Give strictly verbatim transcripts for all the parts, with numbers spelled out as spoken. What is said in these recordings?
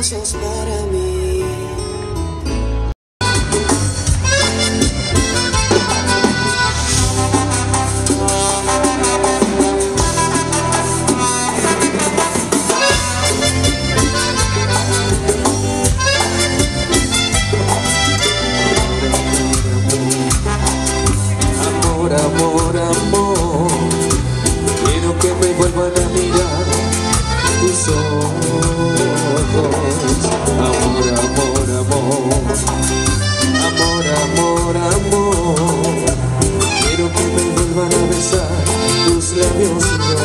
sos para mí. Amor, amor, amor, quiero que me vuelvan a mirar tus ojos. Amor, amor, amor, amor, amor, amor, quiero que me vuelvan a besar tus labios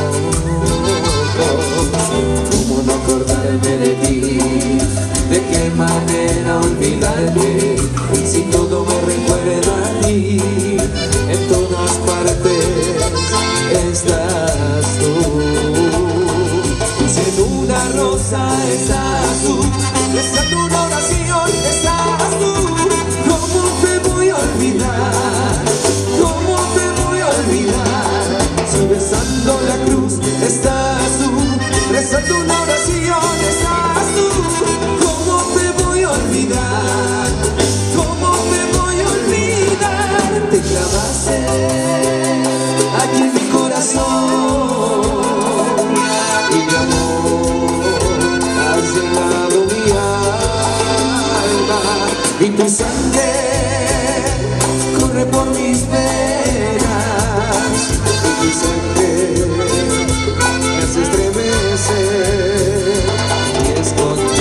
rojos. ¿Cómo no acordarme de ti? ¿De qué manera olvidarte? Si todo me recuerda a ti, en todas partes estás tú. Si en una rosa estás tú, rezando una oración estás tú. ¿Cómo te voy a olvidar? ¿Cómo te voy a olvidar? Si besando la cruz estás tú, rezando una oración estás tú. ¿Cómo te voy a olvidar? ¿Cómo te voy a olvidar? Te clavaste aquí en mi corazón y mi amor has llenado mi alma y tu sangre corre por mis venas y tu sangre me hace estremecer y es contigo.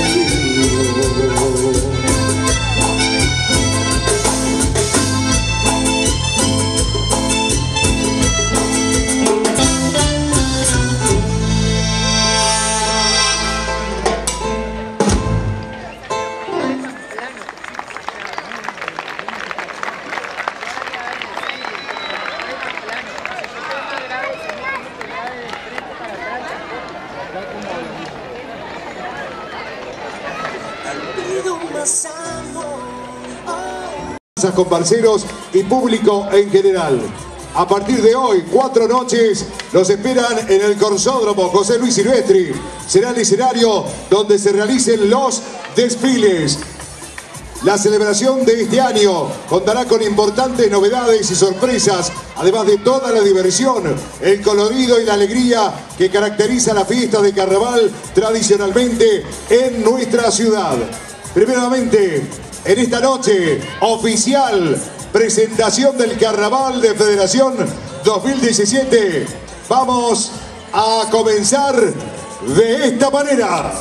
Con parceros y público en general. A partir de hoy, cuatro noches los esperan en el Corsódromo José Luis Silvestri. Será el escenario donde se realicen los desfiles. La celebración de este año contará con importantes novedades y sorpresas, además de toda la diversión, el colorido y la alegría que caracteriza la fiesta de carnaval tradicionalmente en nuestra ciudad. Primeramente, en esta noche oficial presentación del Carnaval de Federación dos mil diecisiete, vamos a comenzar de esta manera.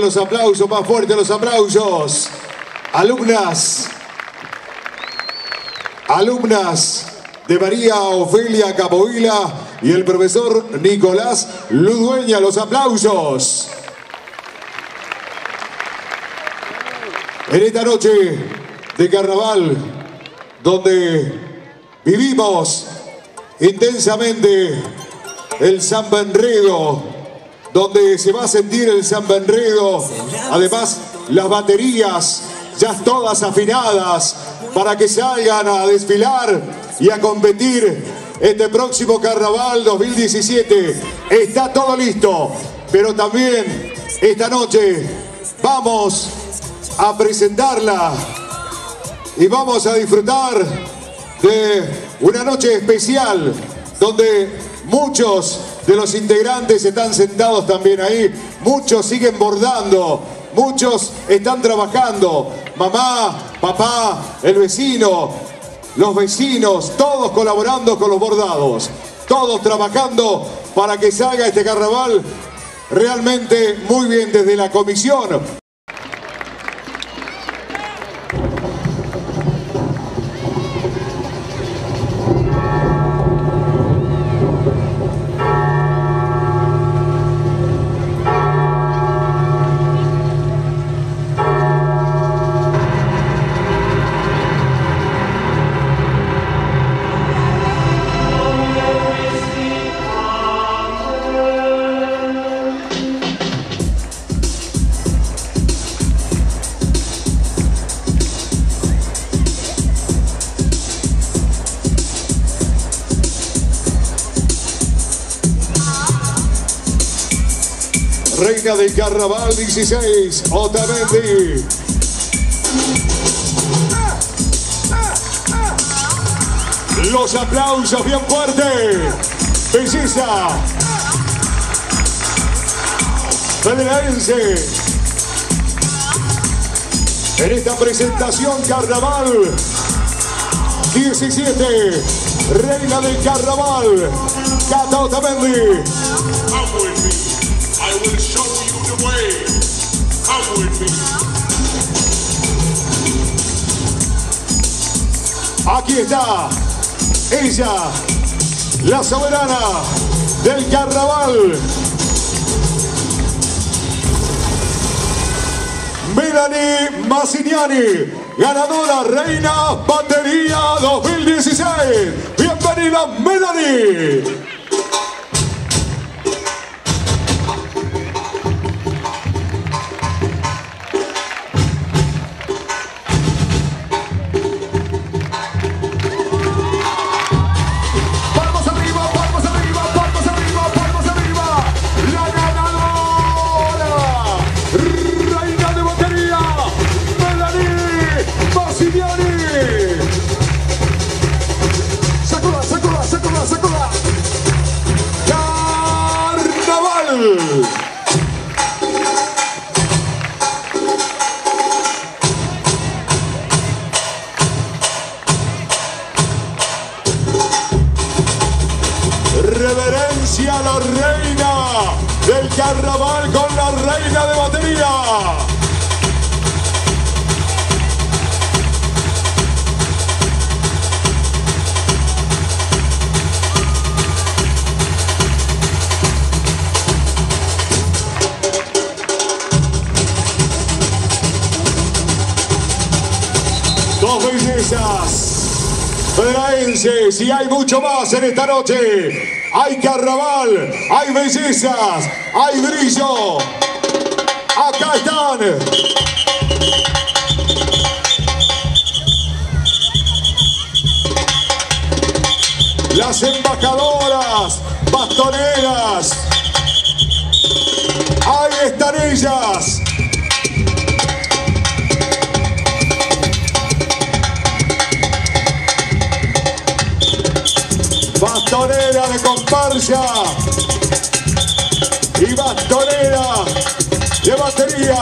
los aplausos, más fuertes los aplausos. Alumnas, alumnas de María Ofelia Capoila y el profesor Nicolás Ludueña, los aplausos. En esta noche de carnaval, donde vivimos intensamente el samba enredo, donde se va a sentir el samba enredo, además las baterías ya todas afinadas para que salgan a desfilar y a competir este próximo carnaval dos mil diecisiete. Está todo listo, pero también esta noche vamos a presentarla y vamos a disfrutar de una noche especial donde muchos de los integrantes están sentados también ahí, muchos siguen bordando, muchos están trabajando, mamá, papá, el vecino, los vecinos, todos colaborando con los bordados, todos trabajando para que salga este carnaval realmente muy bien desde la comisión. Reina del Carnaval dieciséis, Otamendi. Los aplausos bien fuertes. Belleza. Federaense. En esta presentación Carnaval diecisiete. Reina del Carnaval, Cata Otamendi. I will show you the way. Come with me. Aquí está ella, la soberana del carnaval, Melanie Massiniani, ganadora Reina Batería dos mil dieciséis. Bienvenida, Melanie. Reverencia a la reina del carnaval con la reina de batería. Dos bellezas federaenses y hay mucho más en esta noche. Hay carnaval, hay bellezas, hay brillo. Acá están. Las embajadoras, bastoneras. Ahí están ellas. Bastonera de comparsa y bastonera de batería.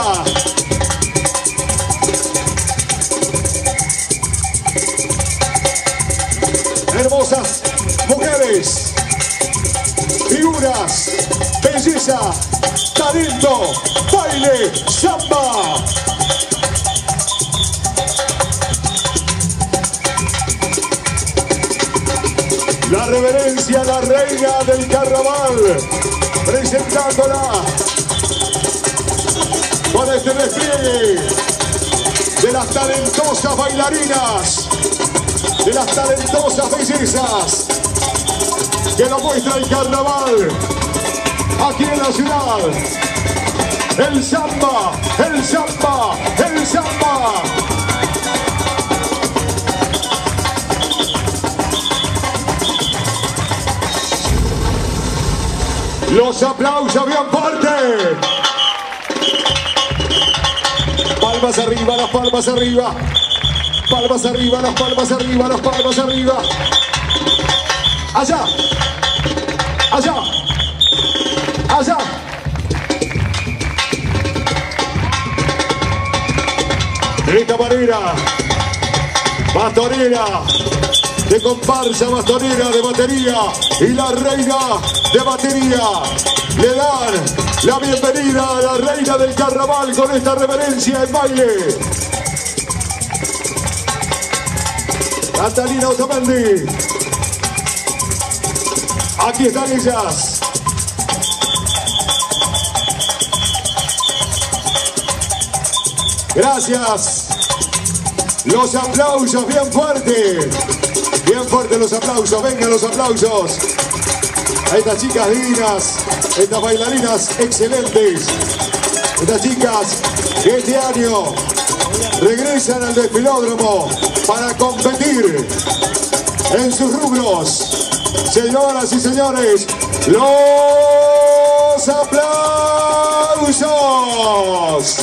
Hermosas mujeres, figuras, belleza, talento, baile, samba. La reverencia a la reina del carnaval, presentándola con este despliegue de las talentosas bailarinas, de las talentosas bellezas que lo muestra el carnaval aquí en la ciudad. El samba, el samba, el samba. Los aplausos bien fuertes. Palmas arriba, las palmas arriba. Palmas arriba, las palmas arriba, las palmas arriba. Allá. Allá. Allá. De esta manera, bastonera de comparsa, bastonera de batería y la reina de batería le dan la bienvenida a la reina del carnaval con esta reverencia en baile. Catalina Otamendi. Aquí están ellas. Gracias. Los aplausos bien fuertes. Bien fuertes los aplausos. Vengan los aplausos. A estas chicas divinas. Estas bailarinas excelentes. Estas chicas que este año regresan al desfilódromo para competir en sus rubros. Señoras y señores, los aplausos.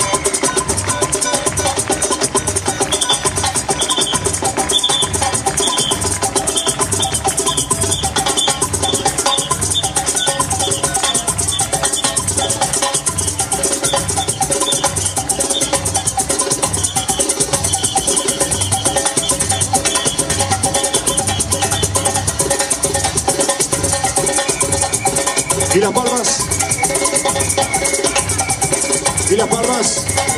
Y las palmas. Y las palmas.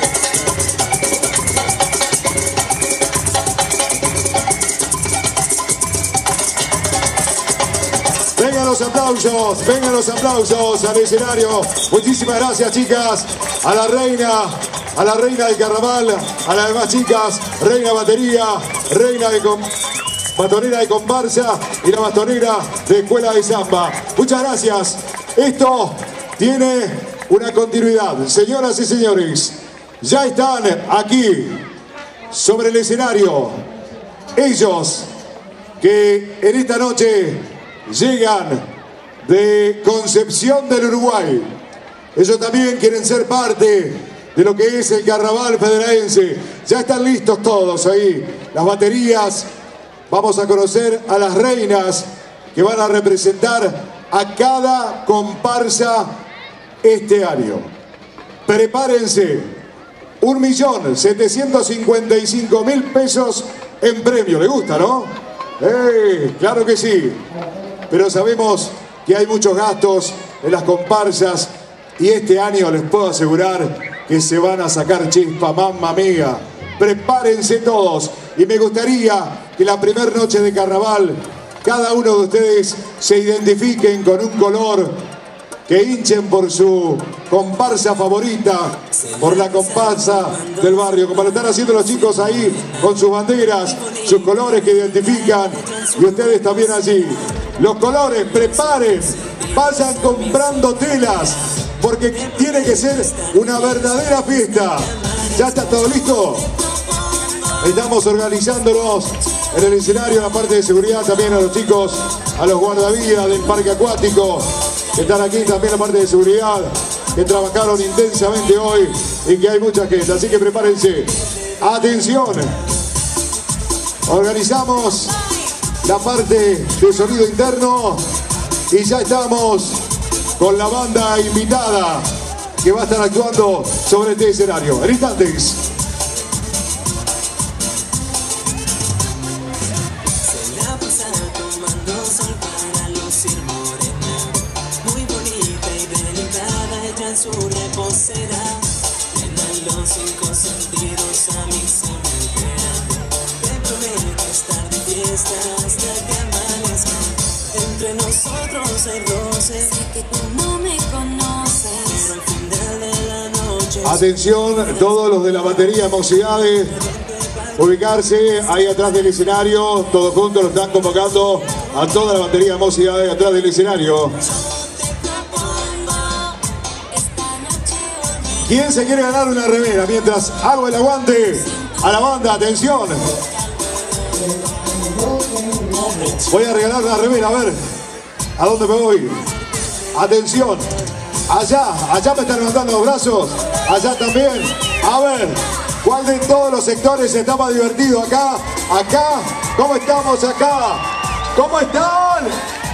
Vengan los aplausos, vengan los aplausos al escenario. Muchísimas gracias, chicas. A la reina, a la reina del carnaval, a las demás chicas, reina batería, reina de com bastonera de comparsa y la bastonera de escuela de samba. Muchas gracias. Esto tiene una continuidad. Señoras y señores, ya están aquí sobre el escenario ellos que en esta noche llegan de Concepción del Uruguay. Ellos también quieren ser parte de lo que es el carnaval federaense. Ya están listos todos ahí, las baterías. Vamos a conocer a las reinas que van a representar a cada comparsa este año. Prepárense, un millón setecientos cincuenta y cinco mil pesos en premio. ¿Le gusta, no? ¡Eh! Claro que sí. Pero sabemos que hay muchos gastos en las comparsas y este año les puedo asegurar que se van a sacar chispa, mamma mía. Prepárense todos. Y me gustaría que la primera noche de carnaval cada uno de ustedes se identifiquen con un color, que hinchen por su comparsa favorita, por la comparsa del barrio, como lo están haciendo los chicos ahí con sus banderas, sus colores que identifican, y ustedes también allí. Los colores, preparen, vayan comprando telas, porque tiene que ser una verdadera fiesta. ¿Ya está todo listo? Estamos organizándonos en el escenario, en la parte de seguridad, también a los chicos, a los guardavidas del parque acuático, que están aquí también en la parte de seguridad, que trabajaron intensamente hoy y que hay mucha gente, así que prepárense. Atención, organizamos la parte de sonido interno y ya estamos con la banda invitada que va a estar actuando sobre este escenario. En instantes. cinco sentidos a mí se me alteran. Te prometo estar de fiesta hasta que amanezca. Entre nosotros hay roces. Sé que tú no me conoces, pero al final de la noche. Atención, todos los de la batería Mocidades, ubicarse ahí atrás del escenario, todos juntos lo están convocando a toda la batería Mocidades atrás del escenario. ¿Quién se quiere ganar una remera? Mientras hago el aguante a la banda, atención. Voy a regalar una remera, a ver, ¿a dónde me voy? Atención, allá, allá me están levantando los brazos, allá también, a ver, ¿cuál de todos los sectores está más divertido? Acá, acá, ¿cómo estamos acá? ¿Cómo están?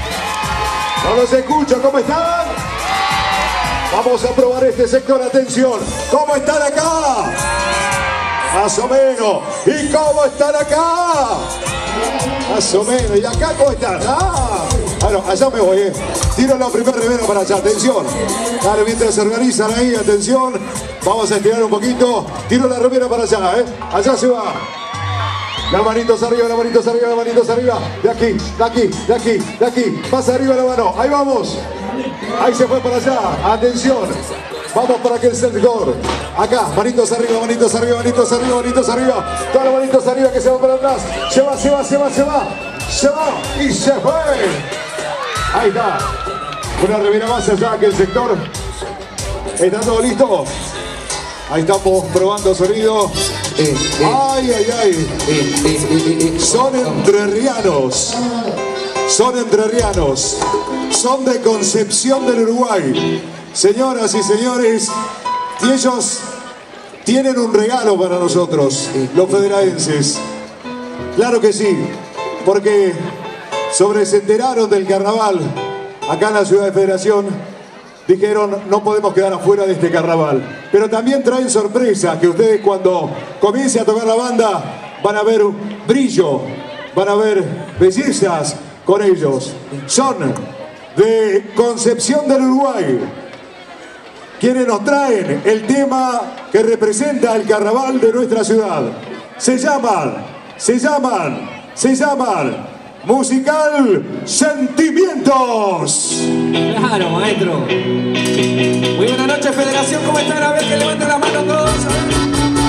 No los escucho, ¿cómo están? Vamos a probar este sector, atención. ¿Cómo están acá? Más o menos. ¿Y cómo están acá? Más o menos. ¿Y acá cómo están? Ah, bueno, allá me voy, eh. Tiro la primera remera para allá, atención. Dale, mientras se organizan ahí, atención. Vamos a estirar un poquito. Tiro la remera para allá, eh. Allá se va. Las manitos arriba, las manitos arriba, las manitos arriba. De aquí, de aquí, de aquí, de aquí. Más arriba la mano. Ahí vamos. Ahí se fue para allá. Atención. Vamos para aquel sector. Acá, manitos arriba, manitos arriba, manitos arriba, manitos arriba. Todas las manitos arriba que se van para atrás. Se va, se va, se va, se va. Se va y se fue. Ahí está. Una remera más allá aquel sector. ¿Está todo listo? Ahí estamos probando sonido. Eh, eh, Ay, ay, ay. eh, eh, eh, eh, Son entrerrianos. Son entrerrianos. Son de Concepción del Uruguay. Señoras y señores, y ellos tienen un regalo para nosotros, los federaenses. Claro que sí, porque sobre se enteraron del carnaval acá en la ciudad de Federación. Dijeron, no podemos quedar afuera de este carnaval. Pero también traen sorpresa, que ustedes cuando comience a tocar la banda van a ver brillo, van a ver bellezas con ellos. Son de Concepción del Uruguay, quienes nos traen el tema que representa el carnaval de nuestra ciudad. Se llaman, se llaman, se llaman Musical Sentimientos. Claro, maestro. Muy buenas noches, Federación. ¿Cómo están? A ver, que levanten la mano todos. A ver, a ver,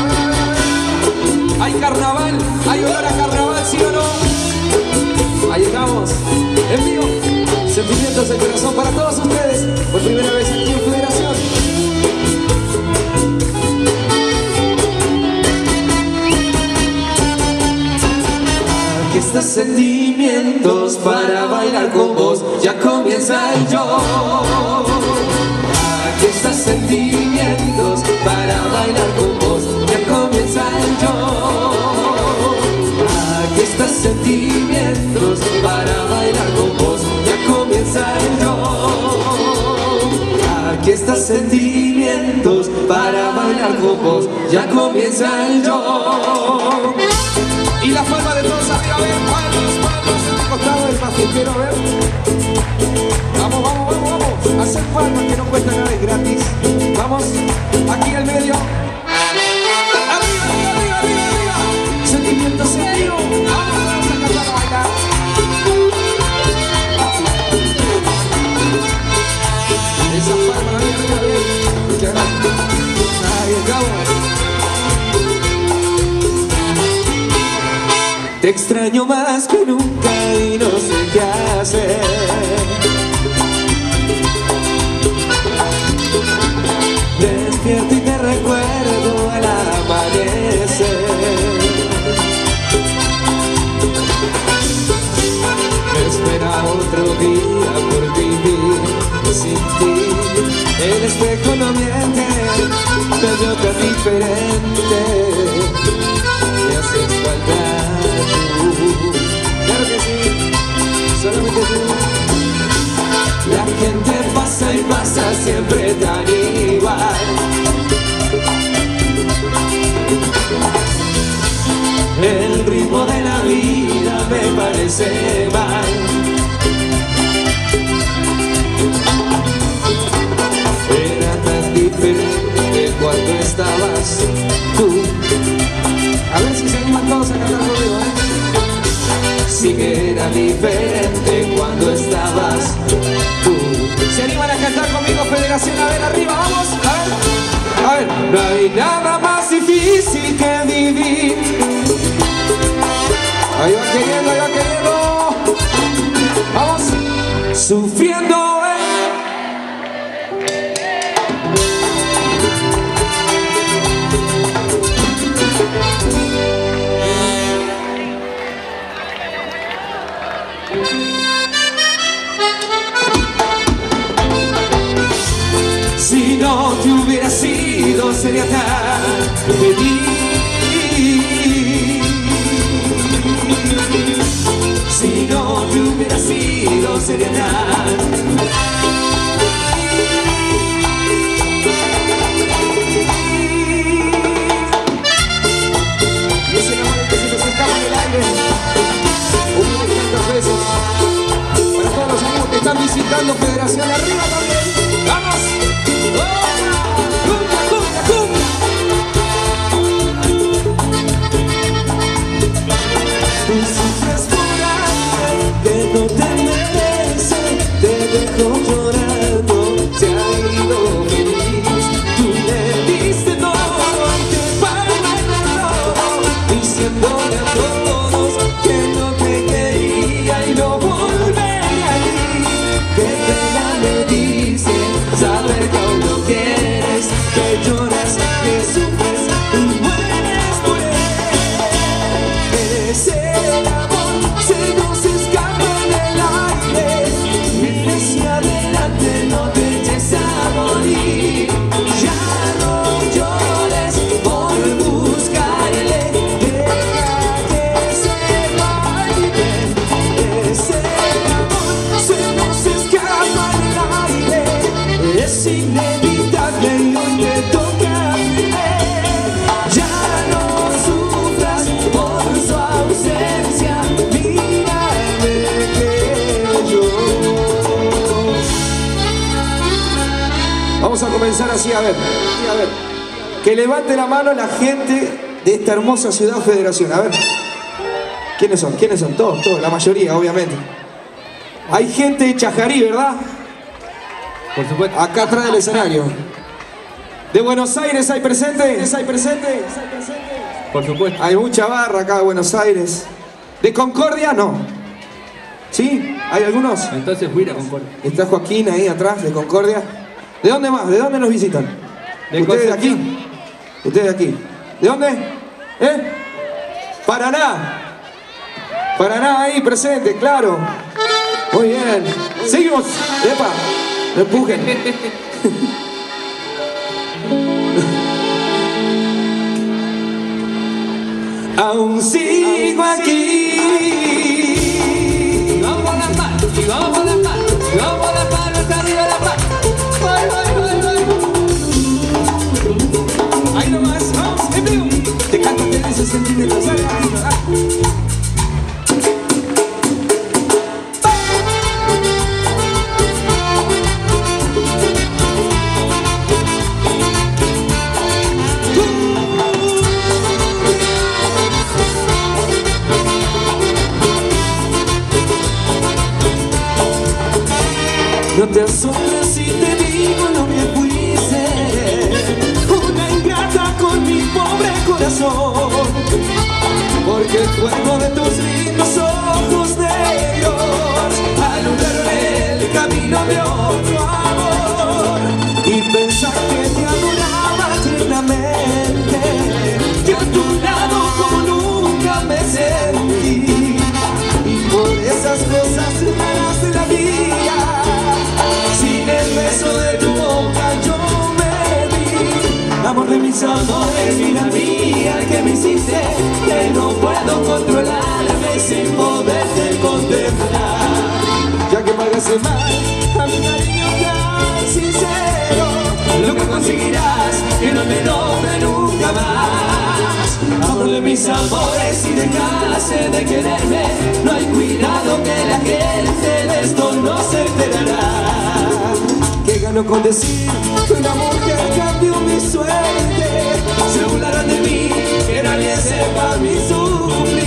a ver. Hay carnaval, hay olor a carnaval, ¿sí o no? Ahí estamos, en vivo. Sentimientos del corazón para todos ustedes. Por primera vez aquí en Federación. Aquí están sentimientos para bailar con vos. Ya comienza el yo. Aquí están sentimientos para bailar con vos. Ya comienza el yo. Aquí están sentimientos para bailar con vos. Ya comienza el yo. Aquí están sentimientos para bailar con vos. Ya comienza el yo. Y la palma de todos arriba, a ver, palos, palos, en el costado del más que quiero ver. Vamos, vamos, vamos, vamos. Hacer palmas que no cuesta nada, es gratis. Vamos, aquí al medio. Arriba, arriba, arriba, arriba, arriba. Sentimientos en vivo. Vamos, vamos a cantar, a bailar. Esa palma, arriba, arriba, arriba. Ahí estamos. Te extraño más que nunca y no sé qué hacer. Despierto y te recuerdo al amanecer. Me espera otro día por vivir sin ti. El espejo no miente, te veo tan diferente. Me haces falta. Claro que sí, solamente tú. La gente pasa y pasa siempre tan igual. El ritmo de la vida me parece mal. Era tan diferente cuando estabas cantar conmigo, ¿eh? Sí que era diferente cuando estabas tú. ¿Se animan a cantar conmigo, Federación? A ver, arriba, vamos, a ver. A ver. No hay nada más difícil que vivir. Ahí va queriendo, ahí va queriendo. Vamos. Sufriendo, eh. Si no te hubiera sido, sería tan feliz. Si no te hubiera sido, sería tan y ese amor que se nos escapa en el aire, una de tantas veces. Para todos los amigos que están visitando Federación, arriba también. ¡Vamos! ¡Cumbia, cumbia, cumbia! Tú sufres por alguien que no te merece, te dejó llorando, se ha ido feliz. Tú le diste todo y te paga el todo, diciéndole a todos que no te quería y no volvería a ti. Qué pena me dice saber que aún lo quieres, que lloras, que sufres y mueres por él. Ese amor se nos escapa en el aire. Mira hacia adelante, no te eches a morir. Ya no llores por buscarle, deja que se vaya. Ese amor se nos escapa en el aire. Es inevitable y hoy te toca vivir. Ya no sufras por su ausencia, mírame que yo. Vamos a comenzar así, a ver, a ver. Que levante la mano la gente de esta hermosa ciudad Federación, a ver. ¿Quiénes son? ¿Quiénes son? Todos, todos, la mayoría, obviamente. Hay gente de Chajarí, ¿verdad? Por supuesto. Acá atrás del escenario. ¿De Buenos Aires hay presente? ¿Hay presente? Por supuesto. Hay mucha barra acá de Buenos Aires. ¿De Concordia? No. ¿Sí? ¿Hay algunos? Entonces fui a Concordia. Está Joaquín ahí atrás, de Concordia. ¿De dónde más? ¿De dónde nos visitan? De ¿Ustedes de Concepción. aquí? ¿Ustedes de aquí? ¿De dónde? ¿Eh? Paraná. Paraná ahí presente, claro. Muy bien. Seguimos. Epa. No empujen. Aún sigo aquí. Y vamos por las manos, y vamos por las manos, y vamos por las manos, hasta arriba las manos. Voy, voy, voy, voy. Ahí nomás, vamos, en vivo. Te canto de esos sentimientos. Dale, dale, dale. No te asombres si te digo lo que fuiste, una ingrata con mi pobre corazón, porque el fuego de tus lindos ojos negros alumbraron el camino de otro amor, y pensar que te adoraba tiernamente, que a tu lado como nunca me sentí, y por esas cosas raras de la vida, sin el beso de tu boca yo me vi. Amor de mis amores, vida mía, que me hiciste, que no puedo controlarme sin poderte contemplar. Ya que pagaste mal a mi cariño tan sincero, lo que conseguirás que no me nombre nunca más. Amor de mis amores, si dejaste de quererme, no hay cuidado que la gente de esto no se enterará. Que gano con decir que una mujer cambió mi suerte, se burlarán de mí, que nadie sepa mi sufrimiento.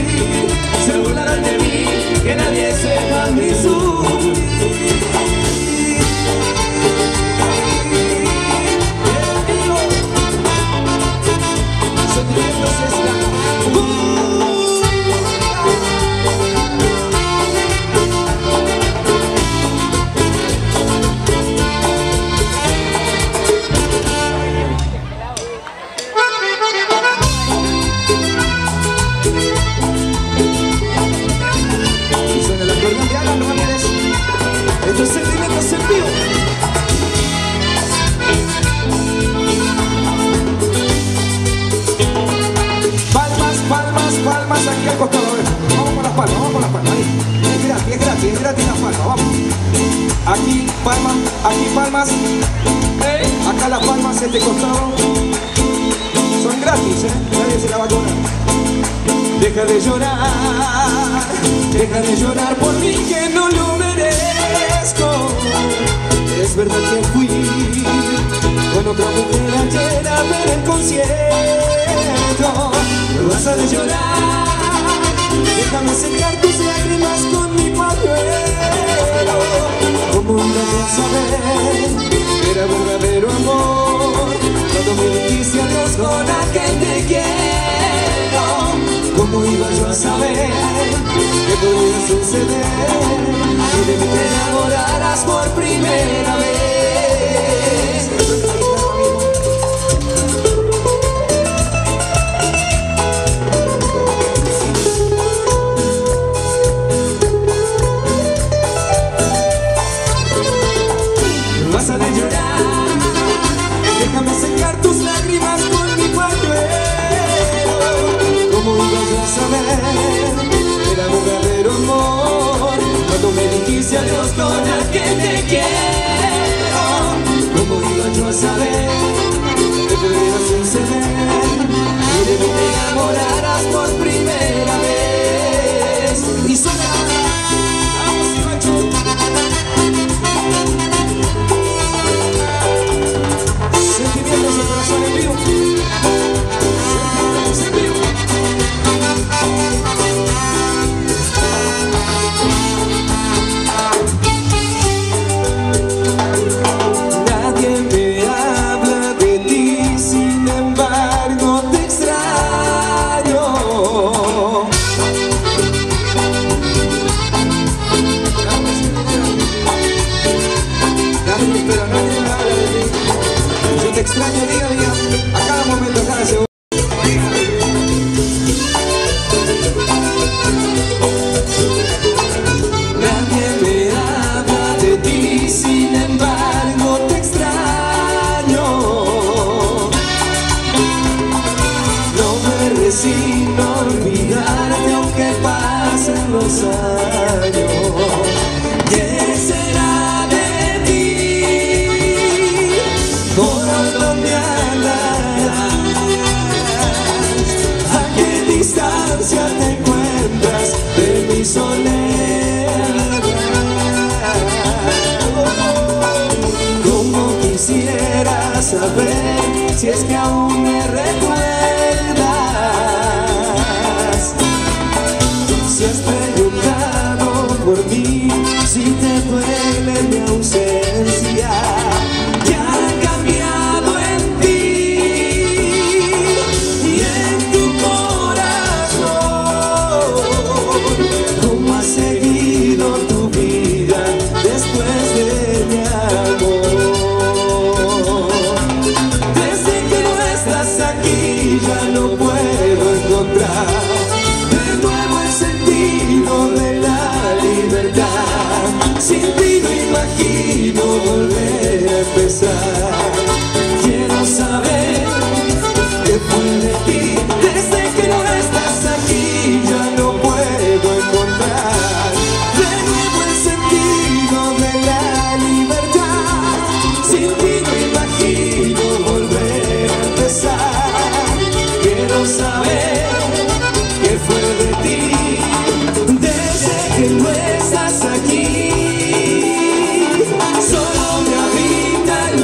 Vamos con las palmas, vamos con las palmas. Ahí. Es gratis, es gratis, es gratis las palmas, vamos. Aquí palmas, aquí palmas. Acá las palmas, este costado. Son gratis, ¿eh? Nadie se la va a cobrar. Deja de llorar, deja de llorar por mí que no lo merezco. Es verdad que fui con otra mujer ayer a ver el concierto. No vas a de llorar, déjame secar tus lágrimas con mi pañuelo. ¿Cómo iba yo a saber que era verdadero amor cuando me dijiste adiós con aquel te quiero? ¿Cómo iba yo a saber que podía suceder y de mí te enamoraras por primera vez? No vas a de llorar, déjame secar tus lágrimas con mi pañuelo. ¿Cómo iba yo a saber que era verdadero amor cuando me dijiste adiós con aquel te quiero? ¿Cómo iba yo a saber que podría suceder y de mí te enamoraras por primera vez? Y suena, vamos y macho. Sentimientos del corazón en vivo. Sentimientos en vivo. Nadie me habla de ti, sin embargo te extraño. Nadie, pero nadie me habla de ti. Yo te extraño día a día, a cada momento, a cada segundo. Nadie me habla de ti, sin embargo te extraño. No me resigno a olvidarte aunque pasen los años. ¿Qué será de ti? ¿Por dónde andarás? ¿A qué distancia te encuentras de mi soledad? Como quisiera saber si es que aún me recuerdas. Si has preguntado por mí, si te duele mi ausencia, ¿qué ha cambiado en ti y en tu corazón? ¿Cómo has seguido tu vida después de mi amor? Desde que no estás aquí ya no puedo encontrar de nuevo el sentido de la libertad. Sin ti no imagino volver a empezar. Quiero saber qué fue de ti. Desde que no estás aquí ya no puedo encontrar de nuevo el sentido de la libertad. Sin ti no imagino volver a empezar. Quiero saber qué fue de ti. Desde que no estás aquí, solo me habita el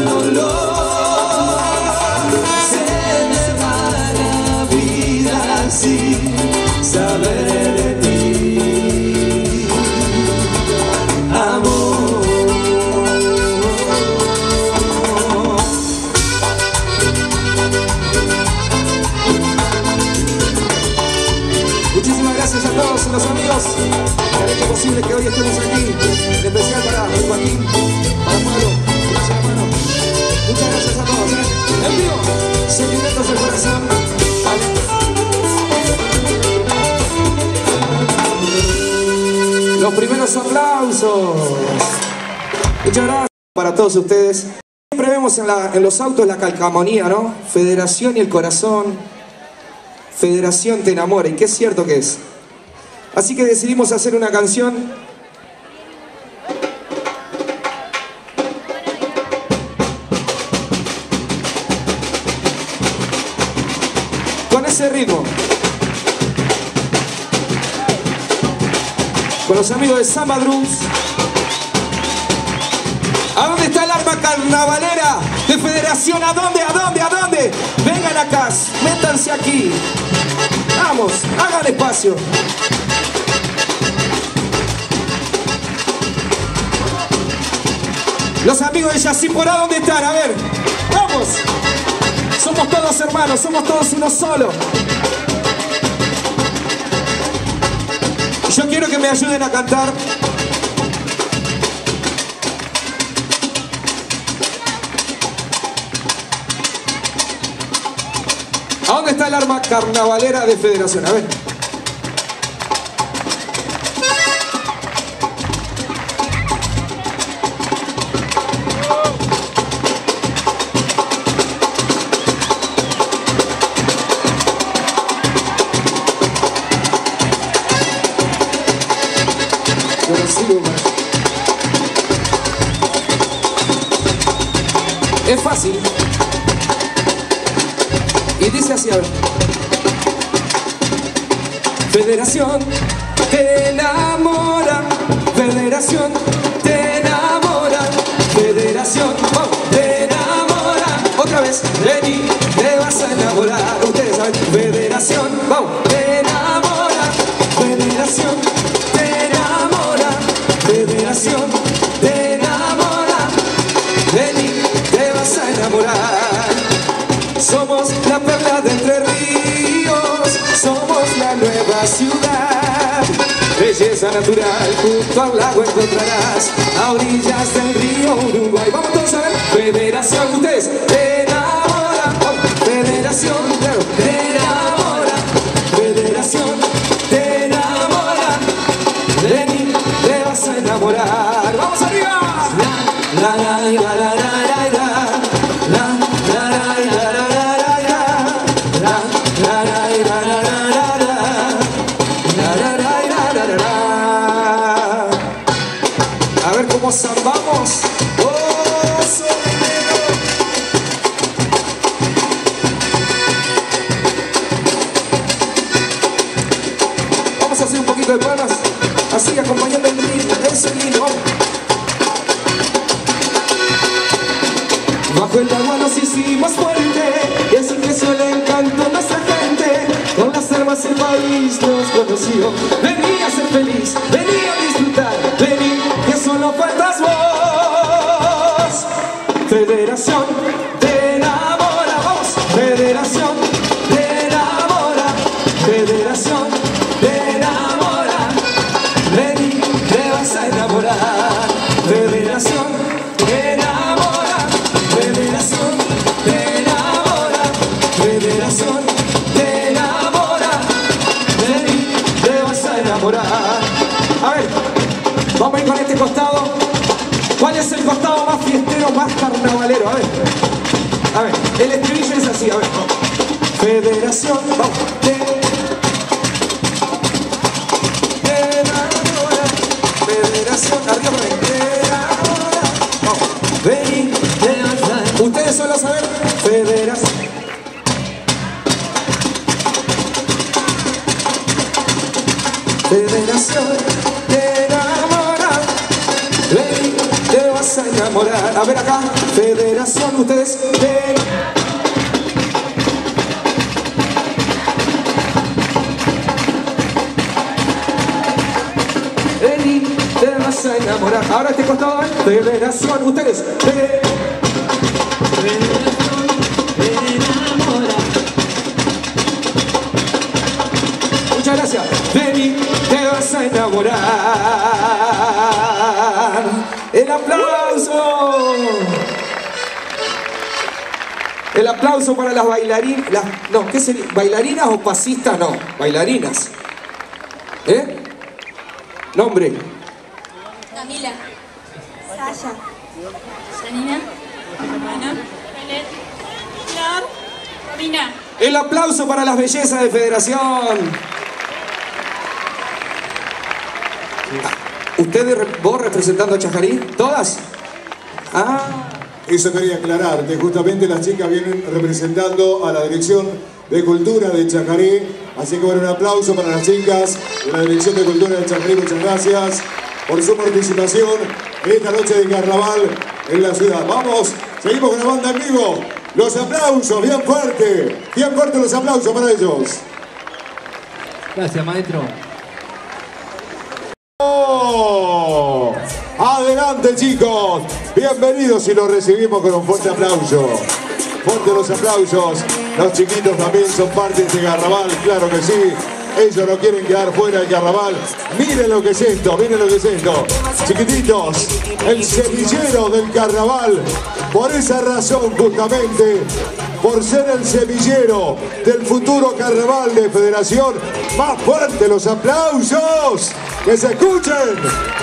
dolor. Se me va la vida sin saber de ti, amor. Muchísimas gracias a todos los amigos que han hecho posible que hoy estemos aquí, en especial para Joaquín, para Pablo. Gracias, hermano. Muchas gracias a todos, ¿eh? En vivo, sentimientos del corazón. Vale. Los primeros aplausos. Muchas gracias para todos ustedes. Siempre vemos en, la, en los autos la calcamonía, ¿no? Federación y el corazón. Federación te enamora. ¿Y qué es cierto que es? Así que decidimos hacer una canción con ese ritmo, con los amigos de Samba Drums. ¿A dónde está el arma carnavalera de Federación? ¿A dónde? ¿A dónde? ¿A dónde? Vengan acá, métanse aquí. Vamos, hagan espacio. Los amigos de Yacipora, ¿dónde están? A ver, vamos. Somos todos hermanos, somos todos uno solo. Yo quiero que me ayuden a cantar. ¿A dónde está el arma carnavalera de Federación? A ver. Es fácil. Y dice así, a ver. Federación te enamora, Federación te enamora, Federación oh, te enamora. Otra vez, vení, te vas a enamorar. Ustedes saben, Federación oh, te enamora, Federación te enamora, Federación te enamora. Vení, te vas a enamorar. Somos la perla de Entre Ríos, somos la nueva ciudad. Belleza natural, junto al lago encontrarás, a orillas del río Uruguay. Vamos todos a ver. Federación, ustedes te enamoran. Oh, Federación, te enamora. Federación, te enamora. Vení, te vas a enamorar. ¡Vamos arriba! La, la, la, la, la, la, la. A ver cómo zambamos. ¡Oh, sonero! Vamos a hacer un poquito de palmas, así acompañando el ritmo. Eso es lindo. Bajo el agua nos hicimos fuerte, y así creció el encanto de nuestra gente. Con las armas el país nos conoció. Vení a ser feliz, vení a disfrutar, vení que solo faltas vos. Federación te enamora, vamos. Federación te enamora, Federación te enamora. Vení, te vas a enamorar. Federación te enamora, Federación te enamora, Federación te enamora. Vení, te vas a enamorar. A ver, vamos a ir con este costado. ¿Cuál es el costado más fiestero, más carnavalero? A ver, a ver, el estribillo es así, a ver. Federación, vamos. Te, te enamora, Federación, arriba, te enamora. Vamos, vení, te vas a enamorar. Ustedes solo saben, Federación. Federación te enamora, vení, te vas a enamorar. A ver acá, Federación, ustedes ven. Vení, te vas a enamorar. Ahora este costado, ¿ven? Federación, ustedes ven. Federación te enamora. Muchas gracias. Vení, te vas a enamorar. ¡El aplauso! El aplauso para las bailarinas. Las, no, ¿qué sería? ¿Bailarinas o pasistas? No, bailarinas. ¿Eh? Nombre. Camila. Sasha. Janina. Ana. Belén. Flor. Romina. El aplauso para las bellezas de Federación. ¿Ustedes, vos representando a Chajarí? ¿Todas? Ah. Eso quería aclarar, que justamente las chicas vienen representando a la Dirección de Cultura de Chajarí. Así que bueno, un aplauso para las chicas de la Dirección de Cultura de Chajarí. Muchas gracias por su participación en esta noche de carnaval en la ciudad. Vamos, seguimos con la banda en vivo. Los aplausos, bien fuerte, bien fuerte los aplausos para ellos. Gracias, maestro. ¡Oh! Adelante, chicos, bienvenidos y los recibimos con un fuerte aplauso. Fuerte los aplausos. Los chiquitos también son parte de este carnaval, claro que sí. Ellos no quieren quedar fuera del carnaval. Miren lo que es esto, miren lo que es esto. Chiquititos, el semillero del carnaval. Por esa razón, justamente, por ser el semillero del futuro carnaval de Federación, más fuerte los aplausos. ¡Que se escuchen!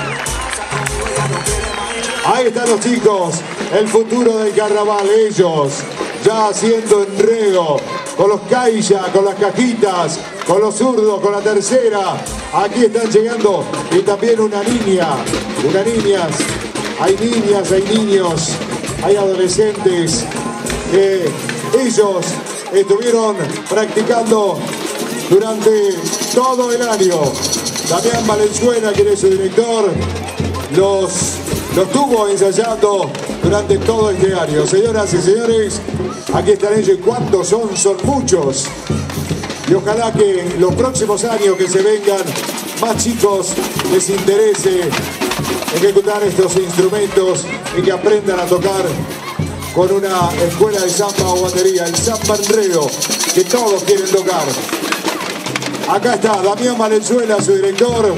Ahí están los chicos, el futuro del carnaval, ellos ya haciendo enredo con los cailla, con las cajitas, con los zurdos, con la tercera. Aquí están llegando y también una niña, una niña, hay niñas, hay niños, hay adolescentes que ellos estuvieron practicando durante todo el año. Damián Valenzuela, quien es su director, los, los estuvo ensayando durante todo este año. Señoras y señores, aquí están ellos. ¿Y cuántos son? Son muchos. Y ojalá que los próximos años que se vengan, más chicos les interese ejecutar estos instrumentos y que aprendan a tocar con una escuela de samba o batería, el samba enredo, que todos quieren tocar. Acá está Damián Valenzuela, su director.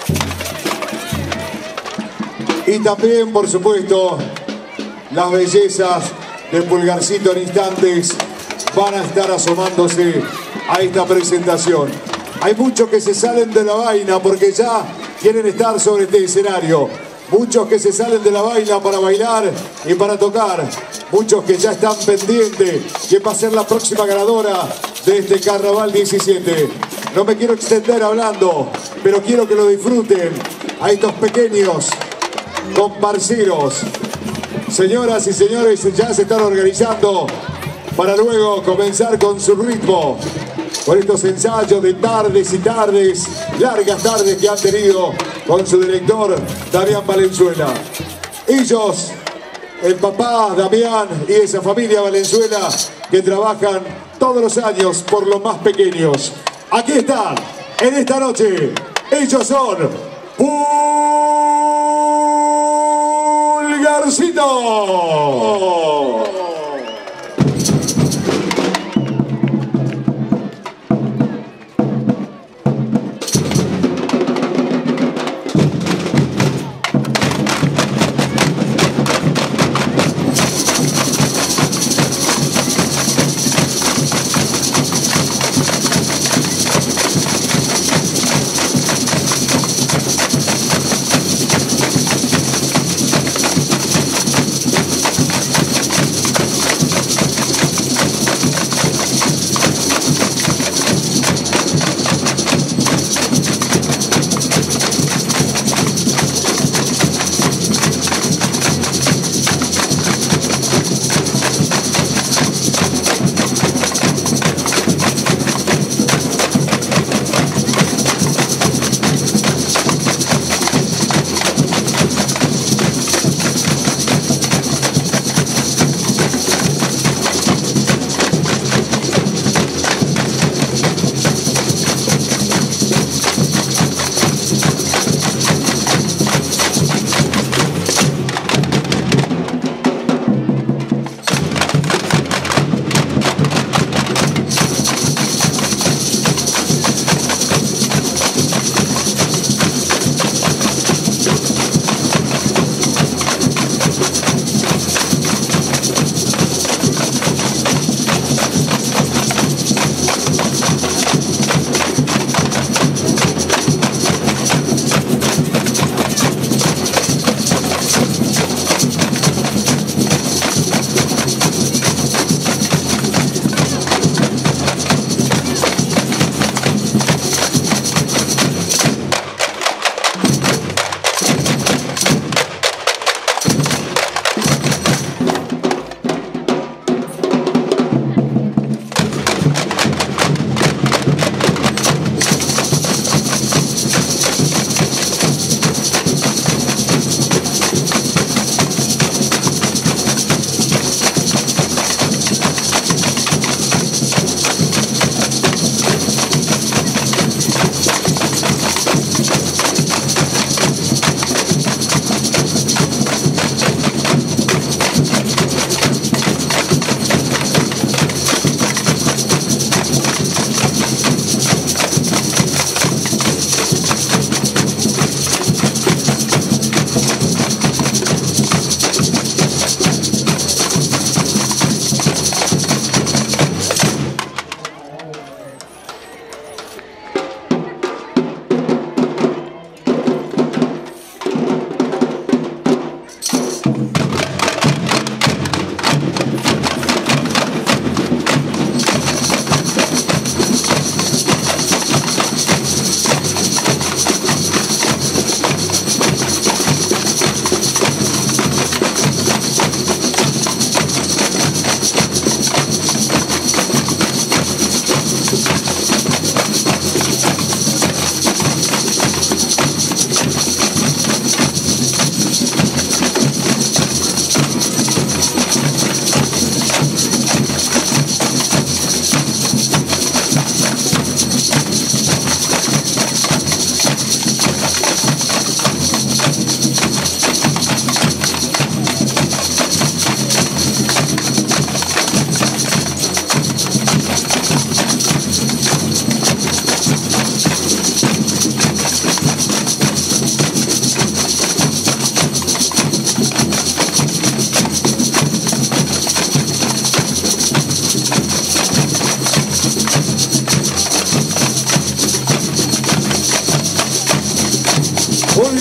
Y también, por supuesto, las bellezas de Pulgarcito en instantes van a estar asomándose a esta presentación. Hay muchos que se salen de la vaina porque ya quieren estar sobre este escenario. Muchos que se salen de la vaina para bailar y para tocar. Muchos que ya están pendientes que va a ser la próxima ganadora de este Carnaval diecisiete. No me quiero extender hablando, pero quiero que lo disfruten a estos pequeños comparceros. Señoras y señores, ya se están organizando para luego comenzar con su ritmo, con estos ensayos de tardes y tardes, largas tardes que han tenido con su director Damián Valenzuela. Ellos, el papá Damián y esa familia Valenzuela que trabajan todos los años por los más pequeños. Aquí están, en esta noche, ellos son Pulgarcito.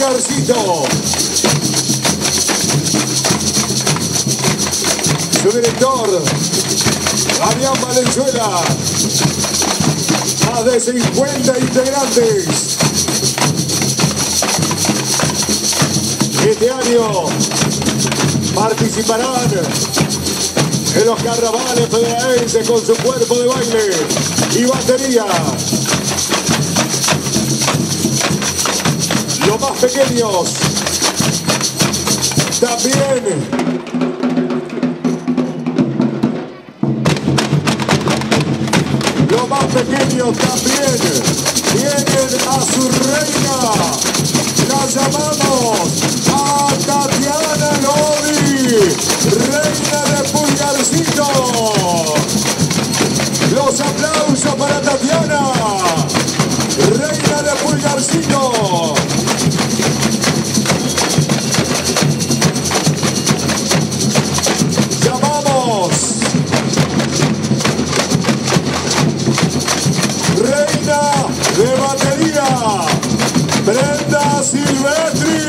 Pulgarcito. Su director, Adrián Valenzuela. Más de cincuenta integrantes. Este año participarán en los carnavales federalenses con su cuerpo de baile y batería. Los más pequeños también. Los más pequeños también tienen a su reina. La llamamos a Tatiana Lodi, reina de Pulgarcito. Los aplausos para Tatiana, reina de Pulgarcito. Llamamos reina de batería, Brenda Silvestri.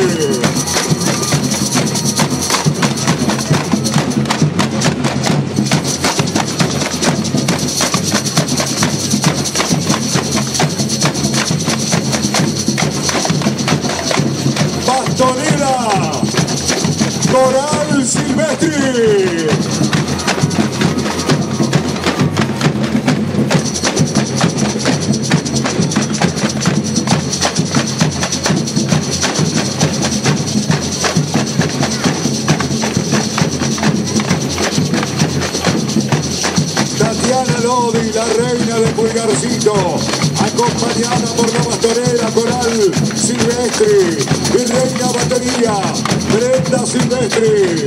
Bastonera, Coral Silvestri. Tatiana Lodi, la reina de Pulgarcito, acompañada por la bastonera Coral Silvestri y reina batería Brenda Silvestri.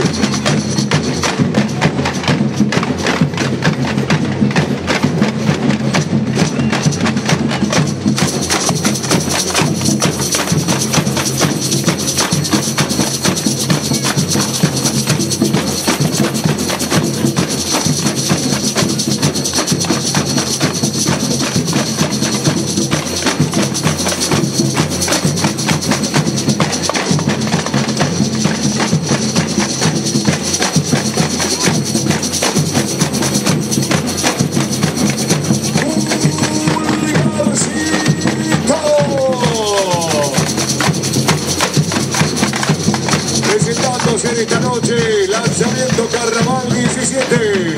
Presentándose en esta noche, lanzamiento Carnaval diecisiete.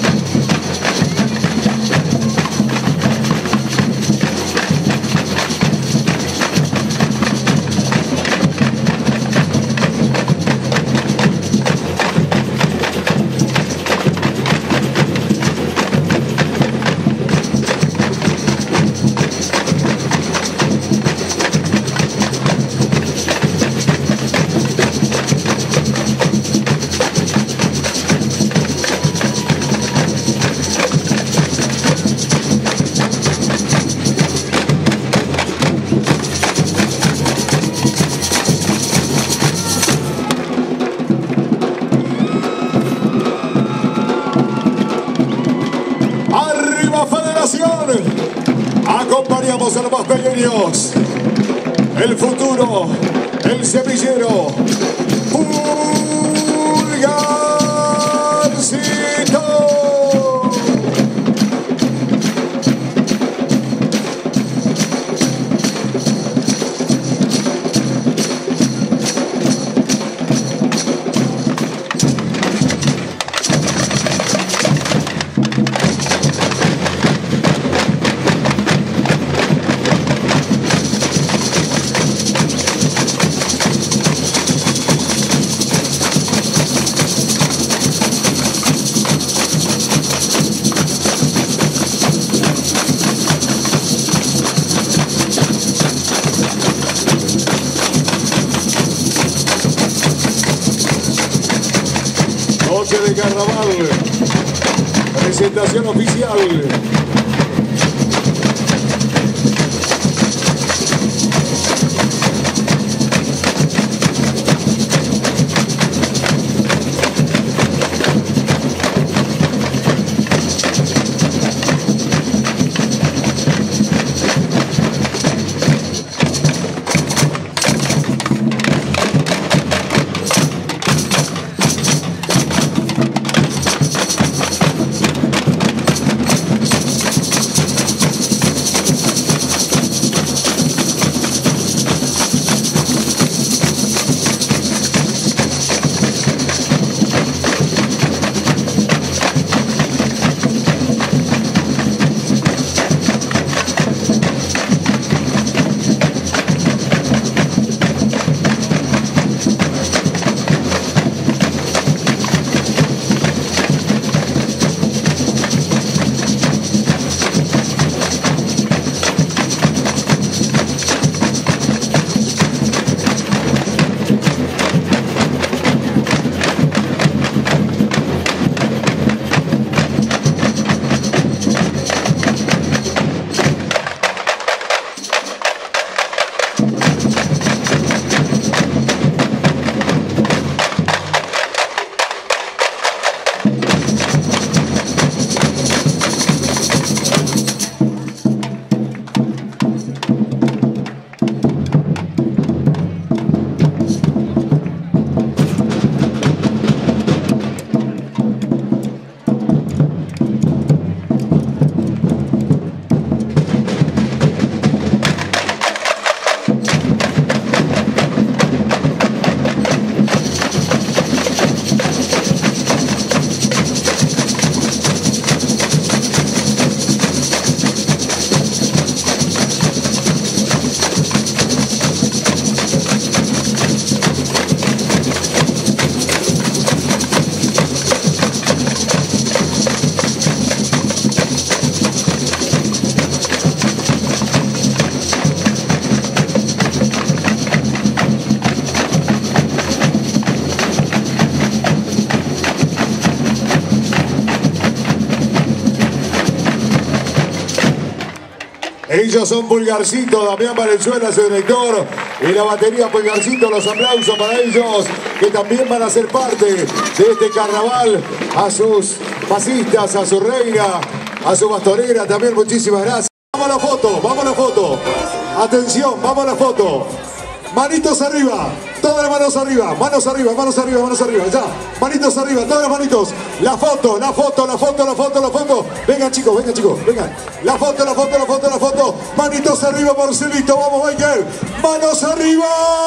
Acompañamos a los más pequeños. El futuro, el semillero, Pulgarcito. Noche de carnaval, presentación oficial. Ellos son Pulgarcito, Damián Valenzuela, su director, y la batería Pulgarcito. Los aplausos para ellos, que también van a ser parte de este carnaval. A sus pasistas, a su reina, a su bastonera también, muchísimas gracias. Vamos a la foto, vamos a la foto. Atención, vamos a la foto. Manitos arriba, todas las manos arriba, manos arriba, manos arriba, manos arriba, ya. Manitos arriba, todas las manitos. La foto, la foto, la foto, la foto, la foto. Vengan chicos, vengan chicos, vengan. La foto, la foto, la foto, la foto. Manitos arriba, Marcelito, vamos Michael. Manos arriba.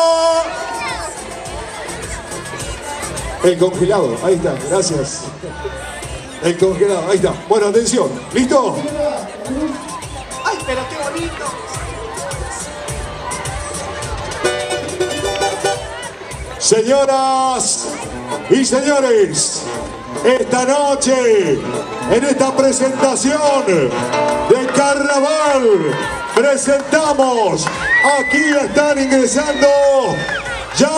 El congelado, ahí está, gracias. El congelado, ahí está. Bueno, atención, ¿listo? ¡Ay, pero qué bonito! Señoras y señores, esta noche, en esta presentación de carnaval, presentamos, aquí están ingresando, ya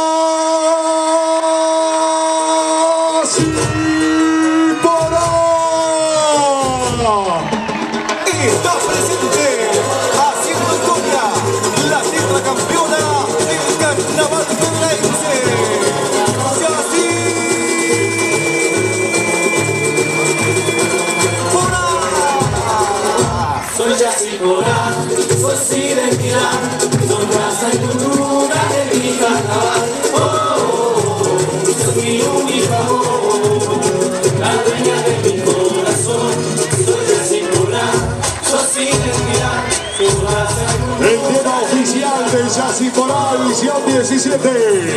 Está presente, haciendo historia, la tierra campeona del carnaval bonaerense. Yací Porá. Soy Yací Porá, soy identidad, son raza y cultura de mi carnaval. Oh, oh, oh, sos mi único amor, la dueña de mi corazón. Soy Yací Porá, sos identidad, son raza y cultura. el tema oficial de Yací Porá, edición diecisiete.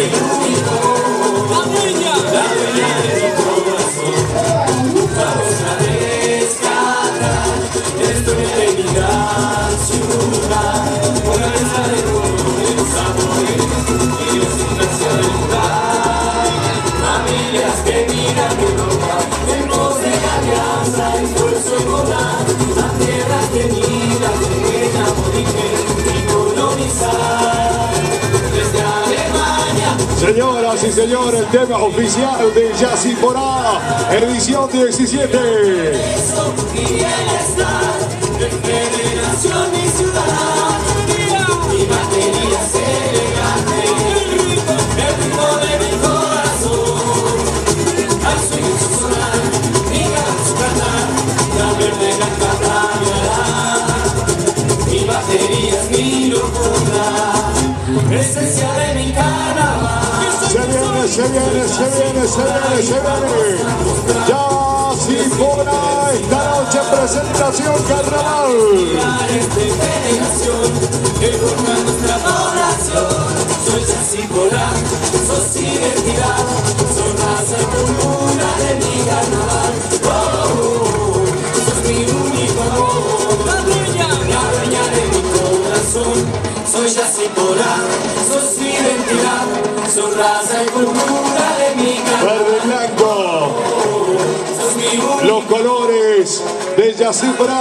La dueña, la dueña de mi corazón, vamos a rescatar, esto es de mi gran ciudad, una mesa de colores, amores, y Dios sin gracia de lugar, familias que miran Europa, en pos de la alianza, esfuerzo y volar, la tierra tenida, pequeña origen, y colonizar, desde Alemania. Señoras y señores, el tema oficial de Yací Porá, edición diecisiete. Y bienestar, de federación y ciudad. Mi batería es elegante, el ritmo de mi corazón. Al swing sonar, mi canto cantar, la verde blanca cambiará. Mi batería es mi locura, esencia de mi carnaval. Se viene, se viene, se viene, se viene, se viene. Yací Porá, esta noche presentación carnaval. De generación que forma nuestra población. Soy Yací Porá, sos identidad, son raza y cultura de mi carnaval. Oh, oh, oh, sos mi único amor, la dueña, la dueña de mi corazón. Soy Yací Porá, sos identidad, son raza y cultura de mi carnaval. Verde y blanco, Sos mi único los colores de Yací Porá.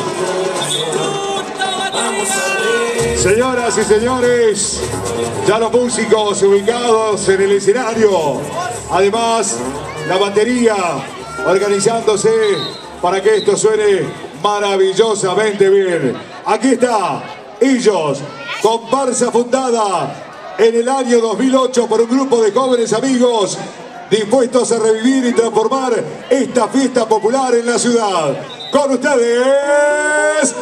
Señoras y señores, ya los músicos ubicados en el escenario. Además, la batería organizándose para que esto suene maravillosamente bien. Aquí está, ellos, comparsa fundada en el año dos mil ocho por un grupo de jóvenes amigos dispuestos a revivir y transformar esta fiesta popular en la ciudad. Con ustedes,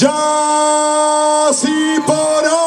Yací Porá.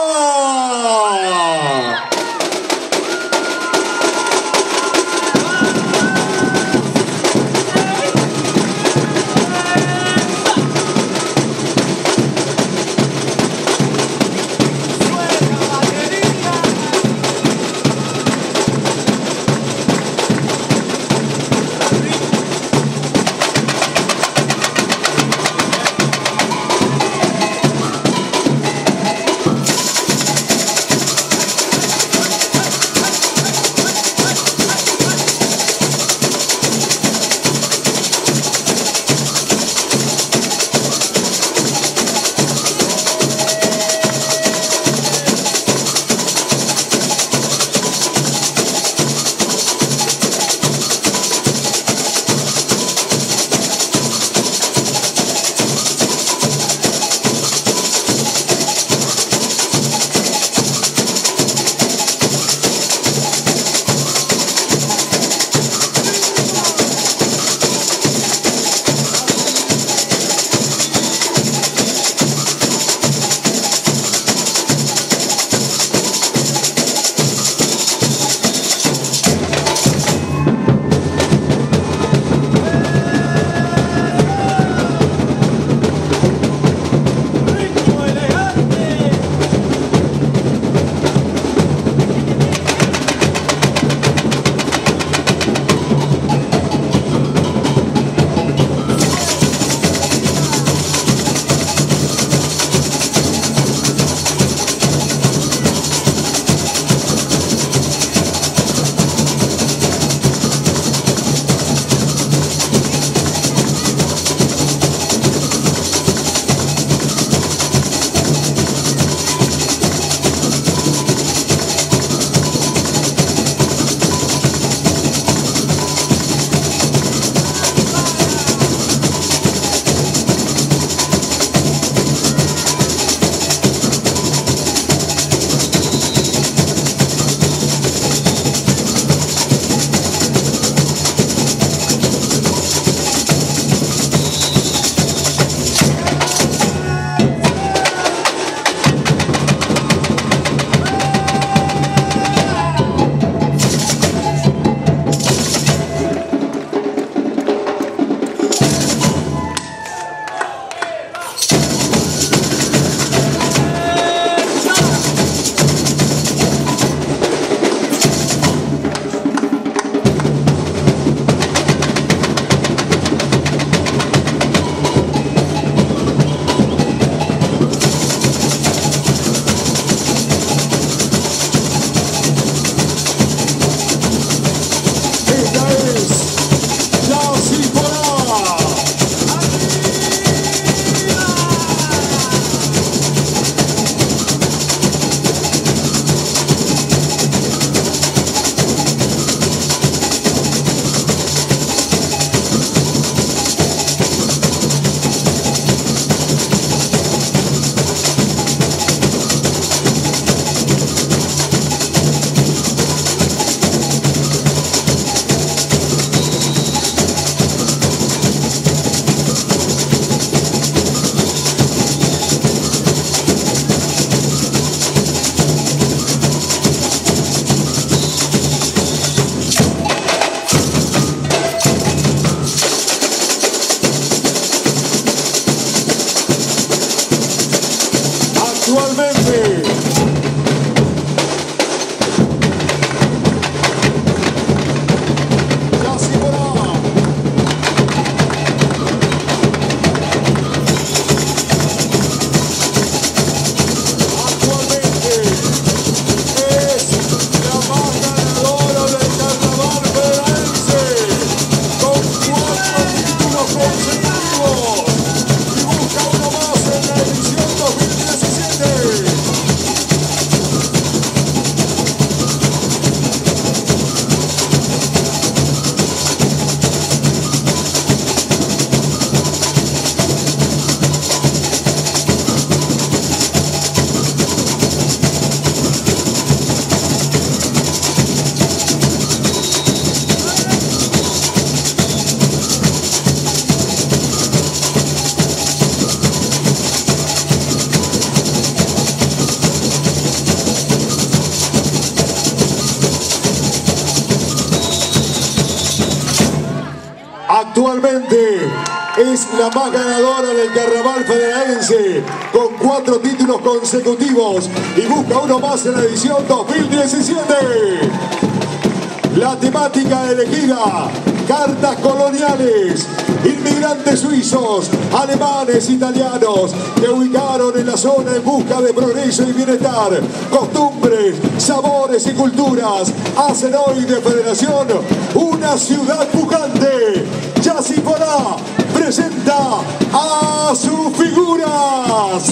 Actualmente es la más ganadora del carnaval federalense con cuatro títulos consecutivos y busca uno más en la edición dos mil diecisiete. La temática elegida: cartas coloniales, inmigrantes suizos, alemanes, italianos que ubicaron en la zona en busca de progreso y bienestar. Costumbres, sabores y culturas hacen hoy de Federación una ciudad pujante. Yacyporá presenta a sus figuras.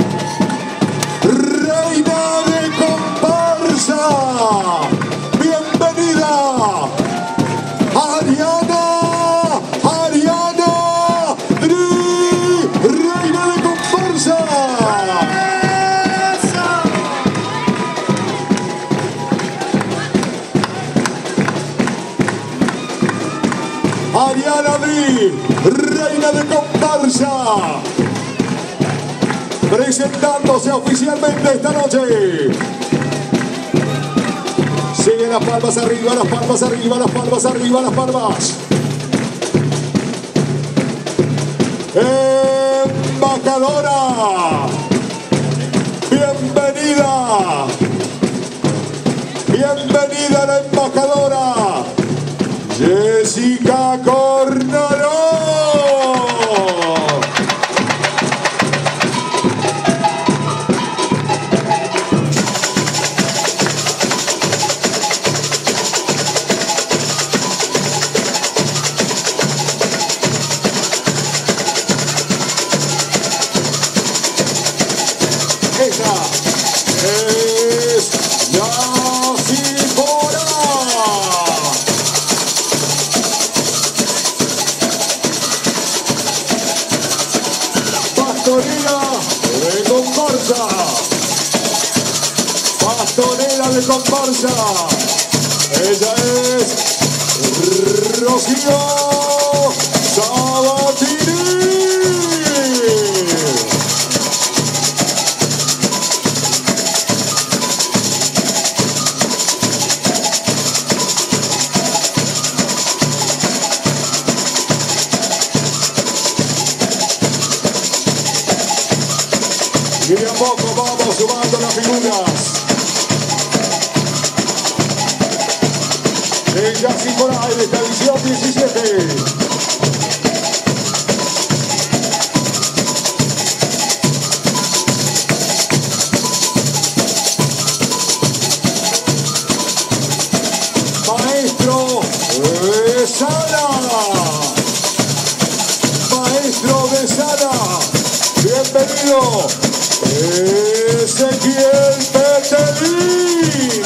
Reina de comparsa, bienvenida Ariana, Ariana Dri, reina de comparsa. Ariana Dri, reina de comparsa, presentándose oficialmente esta noche. Siguen las palmas arriba, las palmas arriba, las palmas arriba, las palmas. Embajadora, bienvenida. Bienvenida la embajadora Jessica Cornaro. Esa es Yacyporá. Pastorela de comparsa. Pastorela de comparsa. Ella es Rocío Sabatini. Y de a poco vamos sumando las figuras de Yacyporá en esta edición diecisiete. Maestro de Sala, Maestro de Sala, bienvenido Ezequiel Petelín.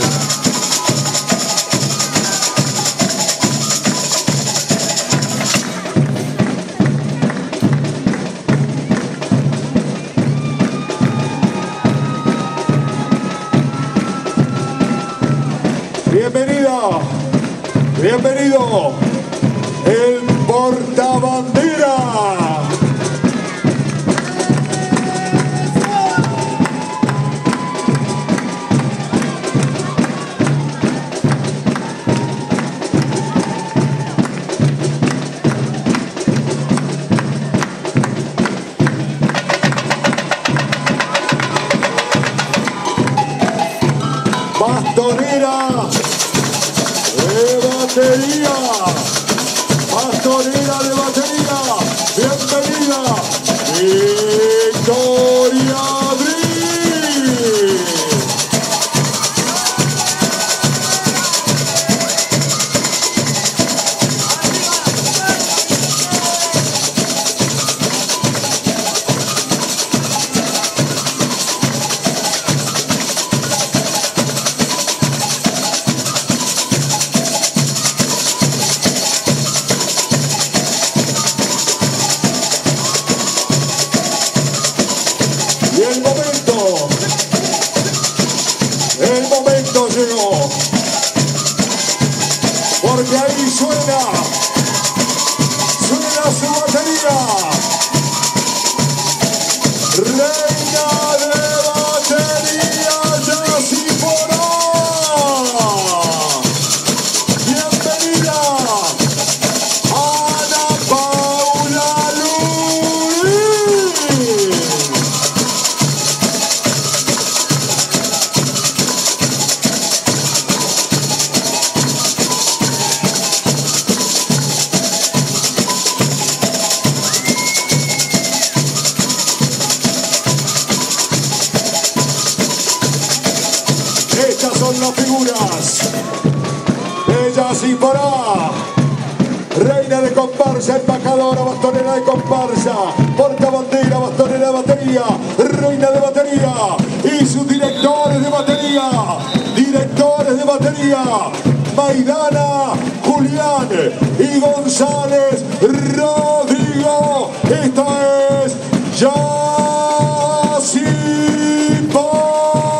Bienvenida, bienvenido el portabandera. Pastorera de batería, pastorera de batería, bienvenida Victoria Dri. Y el momento, el momento llegó, porque ahí suena, suena su batería, reina de batería Yacyporá. Bienvenida Ana son las figuras. Ella sí porá. Reina de comparsa, embajadora, bastonera de comparsa, portabandera, bastonera de batería, reina de batería y sus directores de batería, directores de batería, Maidana, Julián y González Rodrigo. Esta es Yacipora.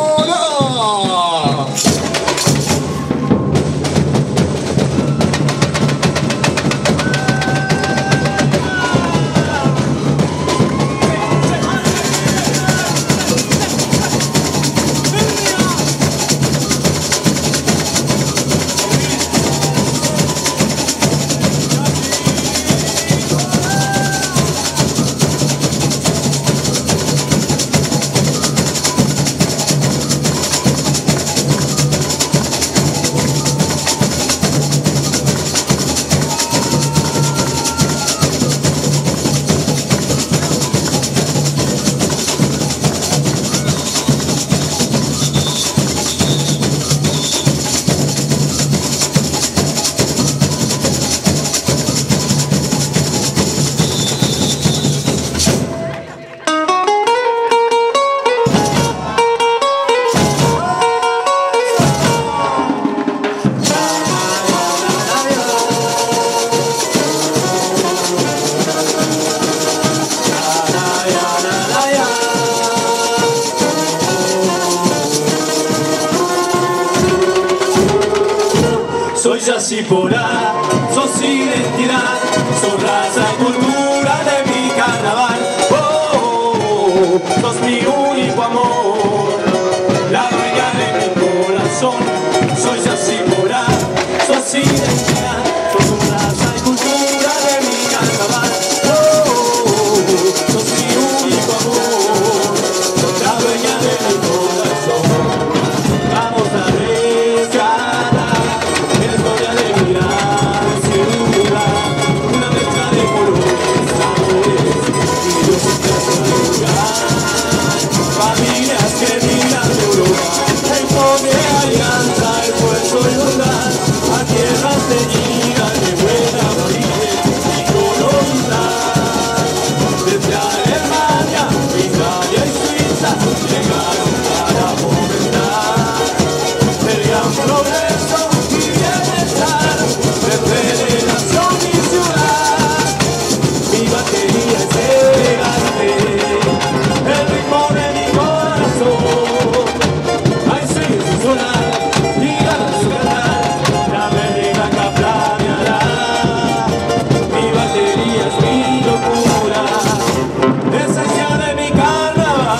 Soy Yacipora, sos identidad, sos raza y cultura de mi carnaval. Oh, oh, oh, sos mi único amor, la dueña de mi corazón. Soy Yacipora, sos identidad, sos raza y cultura de mi carnaval. Oh, oh, oh, sos mi único amor, la dueña de mi corazón. Vamos a rescatar familias que miran de Europa, el poder alianza, esfuerzo y bondad, a tierras teñidas de buena morir y colonizar. Desde Alemania, Italia y Suiza llegaron para fomentar el gran progreso y bienestar de federación y ciudad. Mi batería es elegante, el ritmo de mi corazón. Ay, sí, su sonar, diga su cantar, la verde y blanca flameará. Mi batería es mi locura, esencia de mi carnaval.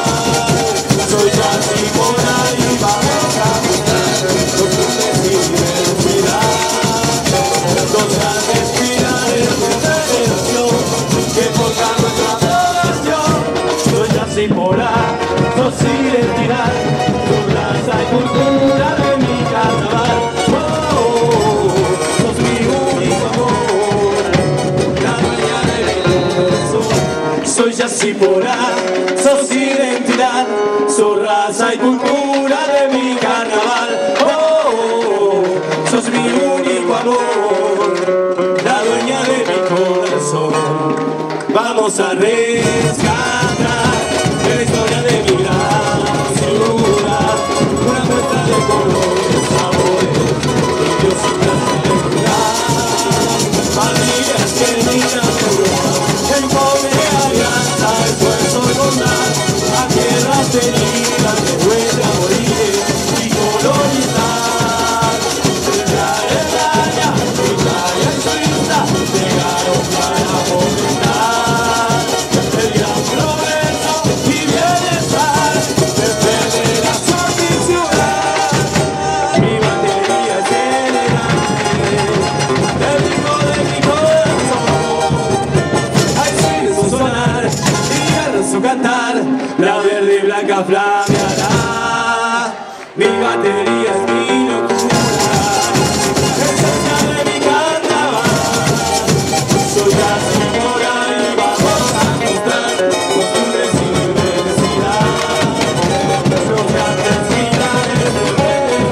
Soy Yacipora y vamos a buscar los lunes y diversidad, los grandes pilares de federación que forjan nuestra población. Soy Yacipora, sos identidad, sos raza y cultura de mi carnaval. Oh, oh, oh, sos mi único amor, la dueña de mi corazón. Soy Yacipora, sos identidad, sos raza y cultura de mi carnaval. Oh, oh, oh, sos mi único amor, la dueña de mi corazón. Vamos a rescatar de la historia de mi gran ciudad, una muestra de colores, sabores y diositas de ciudad. Familias que miran de Europa, en pobre alianza, esfuerzo y bondad, a tierras tenidas de buena morir y colonizar. Desde Alemania, Italia y Suiza llegaron para fomentar el gran progreso y bienestar de federación y ciudad. Mi batería es elegante, el ritmo de mi corazón. Ay, sí, su sonar, dígalo su cantar, la verde y blanca flameará. Mi batería es mi locura, esencia de mi carnaval. Soy Yacipora y vamos a mostrar los lunes y diversidad, los grandes pilares de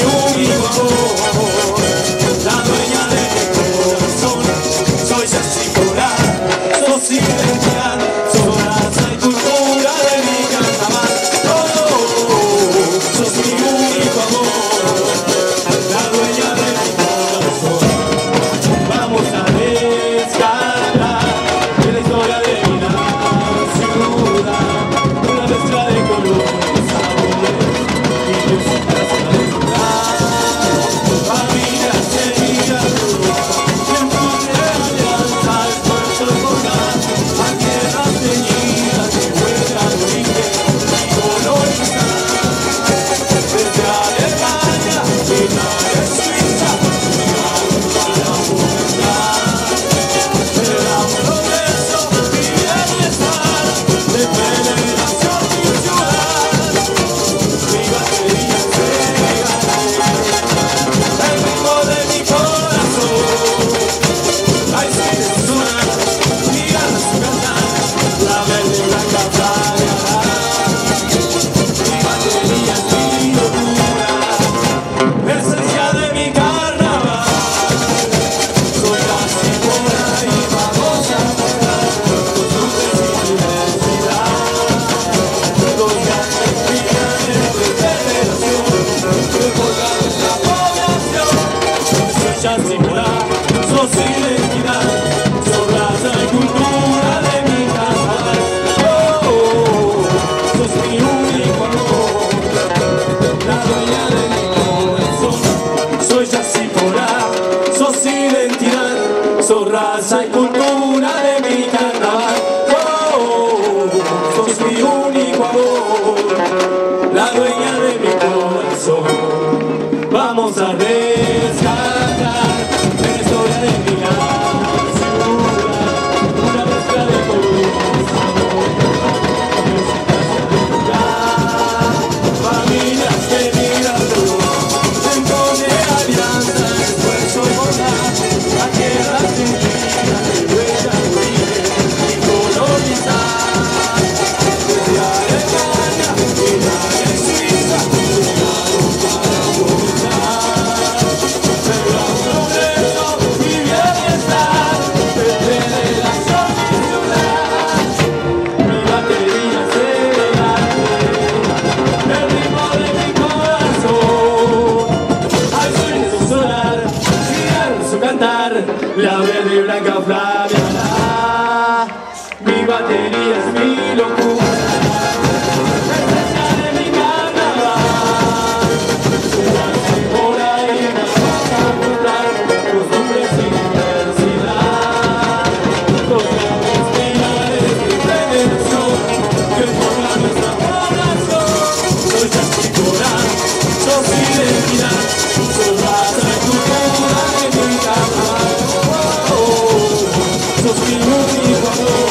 único amor, la dueña de mi corazón. Soy así polar, sos identidad, sos raza y cultura de mi carnaval. Oh, oh, oh, sos mi único amor, la dueña de mi corazón. Vamos a descargar de la historia de mi ciudad, una mezcla de colores, sabores y músicas a decorar. Familias heridas, tiempos de alianza, esfuerzo y bondad, a tierras teñidas de huella, origen y colonizar. Desde Alemania, Italia, Suiza, llegaron para buscar. Era un progreso y bienestar de federación y ciudad. Mi batería se gana, el ritmo de mi corazón. Ay, sin sonar, mi ganas de cantar, la verde y blanca flameará. Mi batería es mi locura, esencia de mi carnaval. Soy así pura y vamos a cantar, costumbres y diversidad. Los grandes brillan entre generación, que colgan nuestra población. Soy así pura, sos identidad, sos raza y cultura de mi carnaval. Oh, oh, oh, sos mi único amor, la dueña de mi corazón. Soy así pura, sos identidad, sos raza y cultura de mi carnaval. Oh, oh, oh, sos mi único amor, la dueña de mi corazón. Vamos a rescatar de la historia de mi ciudad, una mezcla de colores, sabores, músicas a decorar. Familias queridas, tiempos de alianza, esfuerzo y bondad, a tierras teñidas de huella, origen y colonizar. Desde Alemania, Italia y Suiza, llegaron para buscar. Pero un progreso y bienestar de federación y ciudad. Mi batería se late, el ritmo de mi corazón. Al sueño su sonar, girar su cantar, la verde y blanca flameará. Mi batería es mi locura, esencia de mi carnaval. Soy así por ahí, vamos a encontrar costumbres y diversidad. Los grandes pilares de generación que forman nuestra población. Soy así por ahí, sos identidad, sos raza y cultura de mi carnaval. Oh, oh, oh, sos mi único amor,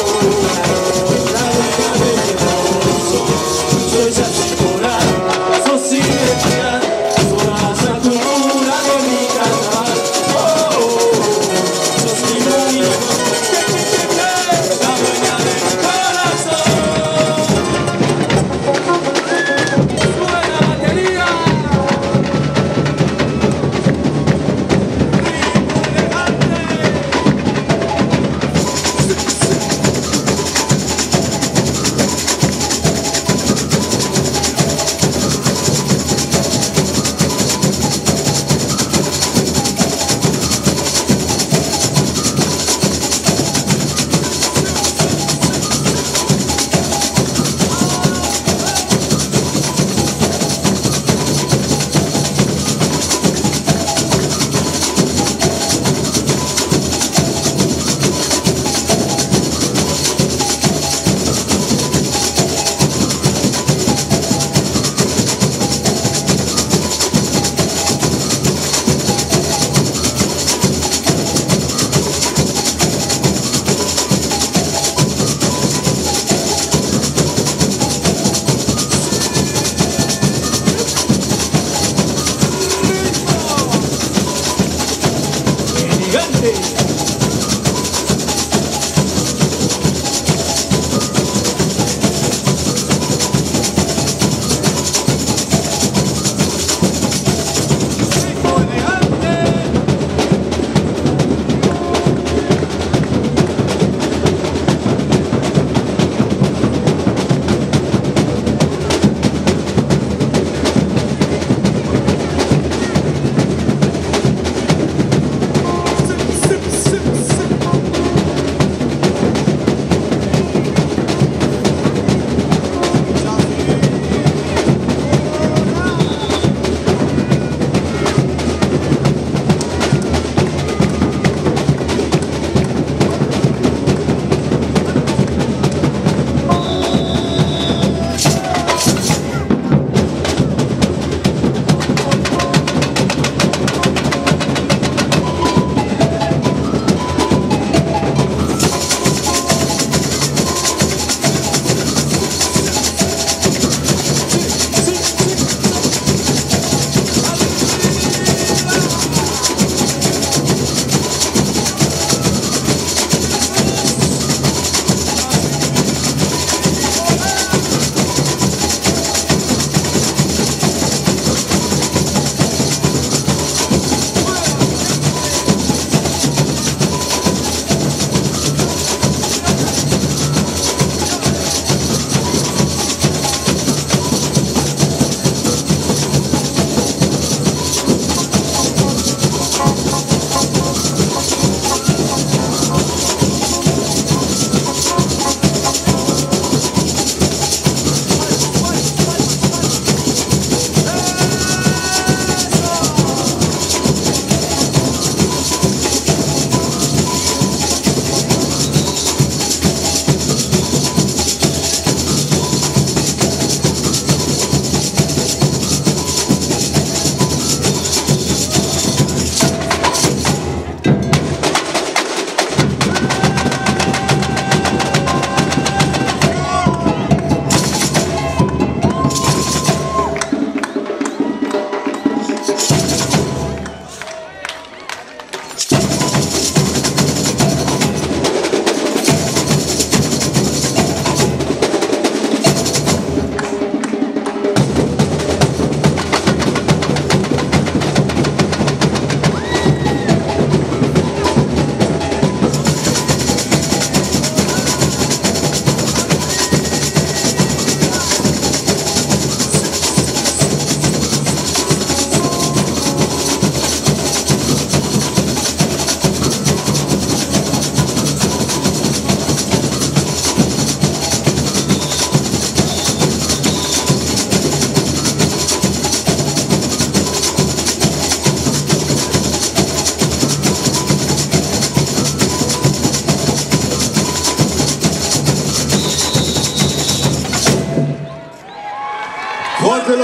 la dueña de mi corazón. Soy así por ahí, sos identidad, sos raza y cultura de mi carnaval. Oh, oh, oh, sos mi único amor, la dueña de mi corazón. ¡Sube la batería!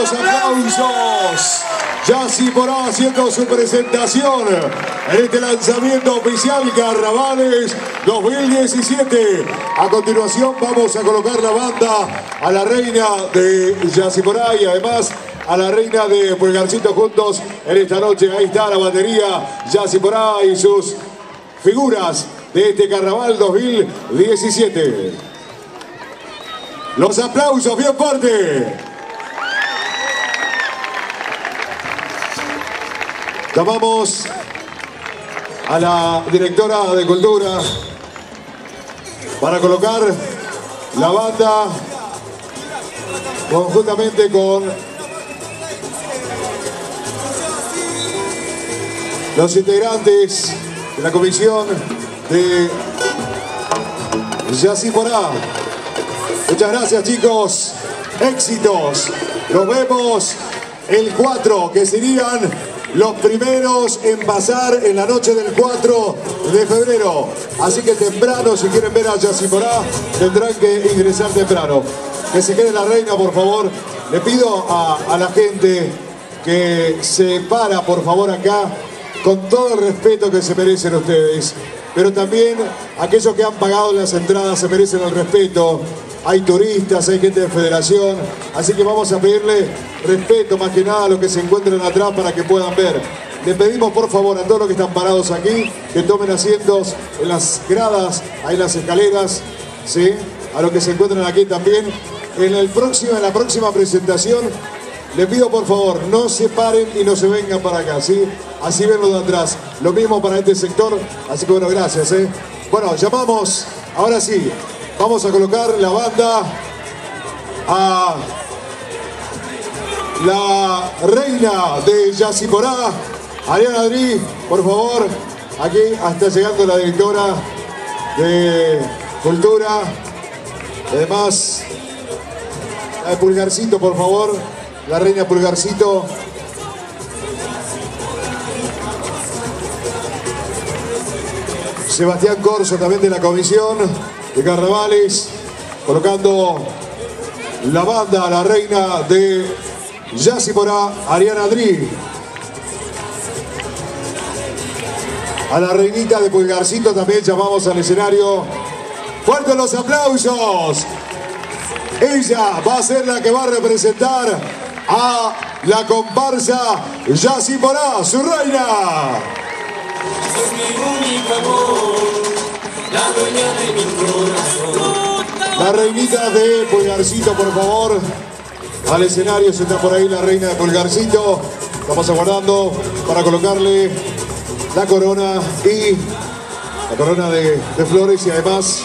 los aplausos. Yassi Porá haciendo su presentación en este lanzamiento oficial Carnavales dos mil diecisiete. A continuación vamos a colocar la banda a la reina de Yassi Porá y además a la reina de Pulgarcito juntos en esta noche. Ahí está la batería Yassi Porá y sus figuras de este Carnaval dos mil diecisiete. Los aplausos bien fuerte. Llamamos a la directora de Cultura para colocar la banda conjuntamente con los integrantes de la comisión de Yassi Porá. Muchas gracias, chicos. Éxitos. Nos vemos el cuatro, que serían los primeros en pasar en la noche del cuatro de febrero. Así que temprano, si quieren ver a Yassi Porá, tendrán que ingresar temprano. Que se quede la reina, por favor. Le pido a, a la gente que se para, por favor, acá, con todo el respeto que se merecen ustedes. Pero también aquellos que han pagado las entradas se merecen el respeto. Hay turistas, hay gente de federación, así que vamos a pedirle respeto más que nada a los que se encuentran atrás para que puedan ver. Le pedimos por favor a todos los que están parados aquí que tomen asientos en las gradas, ahí en las escaleras, ¿sí? A los que se encuentran aquí también. En, el próximo, en la próxima presentación le pido por favor no se paren y no se vengan para acá, ¿sí? Así ven los de atrás. Lo mismo para este sector, así que bueno, gracias, ¿eh? Bueno, llamamos, ahora sí. Vamos a colocar la banda a la reina de Yassi Porá, Ariana Dri, por favor. Aquí está llegando la directora de Cultura. Además, la de Pulgarcito, por favor. La reina Pulgarcito. Sebastián Corso, también de la comisión de Carnavales, colocando la banda a la reina de Yassi Porá, Ariana Dri. A la reinita de Pulgarcito también llamamos al escenario. ¡Fuertes los aplausos! Ella va a ser la que va a representar a la comparsa Yassi Porá, su reina. Es mi único amor, la dueña de mi corazón. La reinita de Pulgarcito, por favor. Al escenario se está por ahí la reina de Pulgarcito. Estamos aguardando para colocarle la corona y la corona de, de flores y además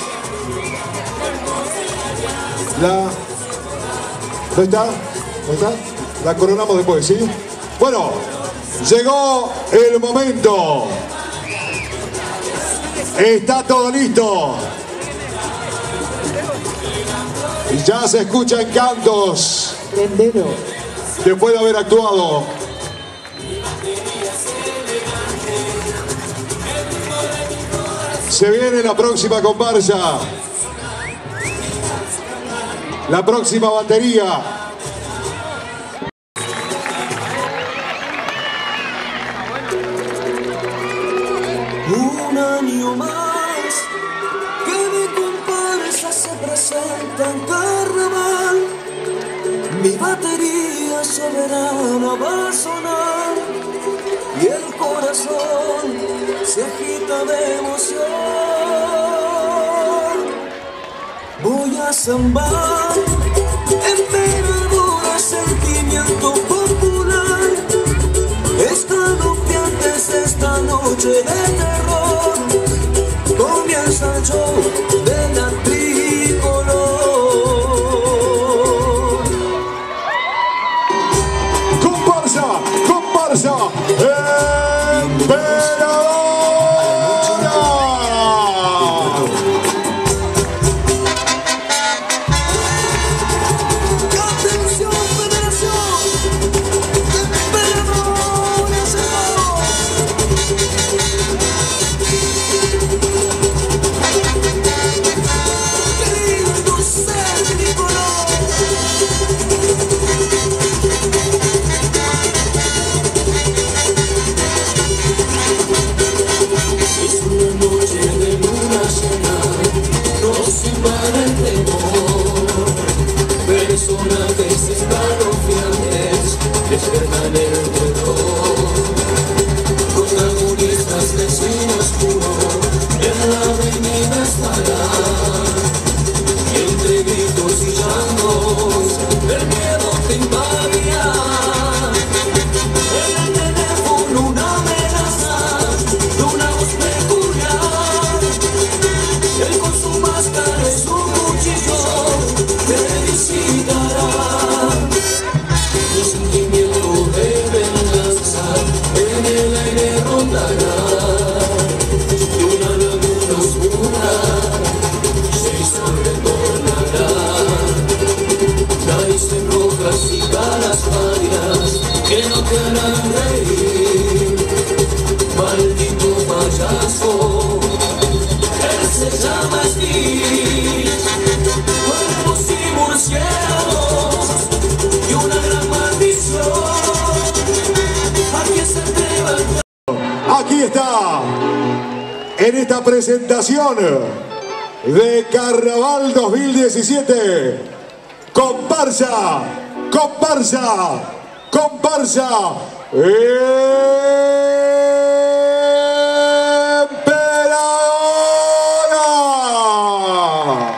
la... ¿No está? ¿No está? La coronamos después, ¿sí? Bueno, llegó el momento. Está todo listo. Ya se escuchan cantos. Después de haber actuado. Se viene la próxima comparsa. La próxima batería. Un año más que mi comparsa se presenta en carnaval. Mi batería soberana va a sonar y el corazón se agita de emoción. Voy a zambar emperadora, sentimiento popular. Escalofriantes esta noche de terror. Comienza el show de la tricolor. Comparsa, comparsa, emperadora. en el aire rondará una laguna oscura, se retornará. Narices rojas y caras pálidas que no te harán reír. Maldito payaso, él se llama Steve. Cuervos y murciélagos y una gran maldición. Aquí se levanta. Aquí está, en esta presentación de Carnaval dos mil diecisiete, comparsa, comparsa, comparsa, Emperadora.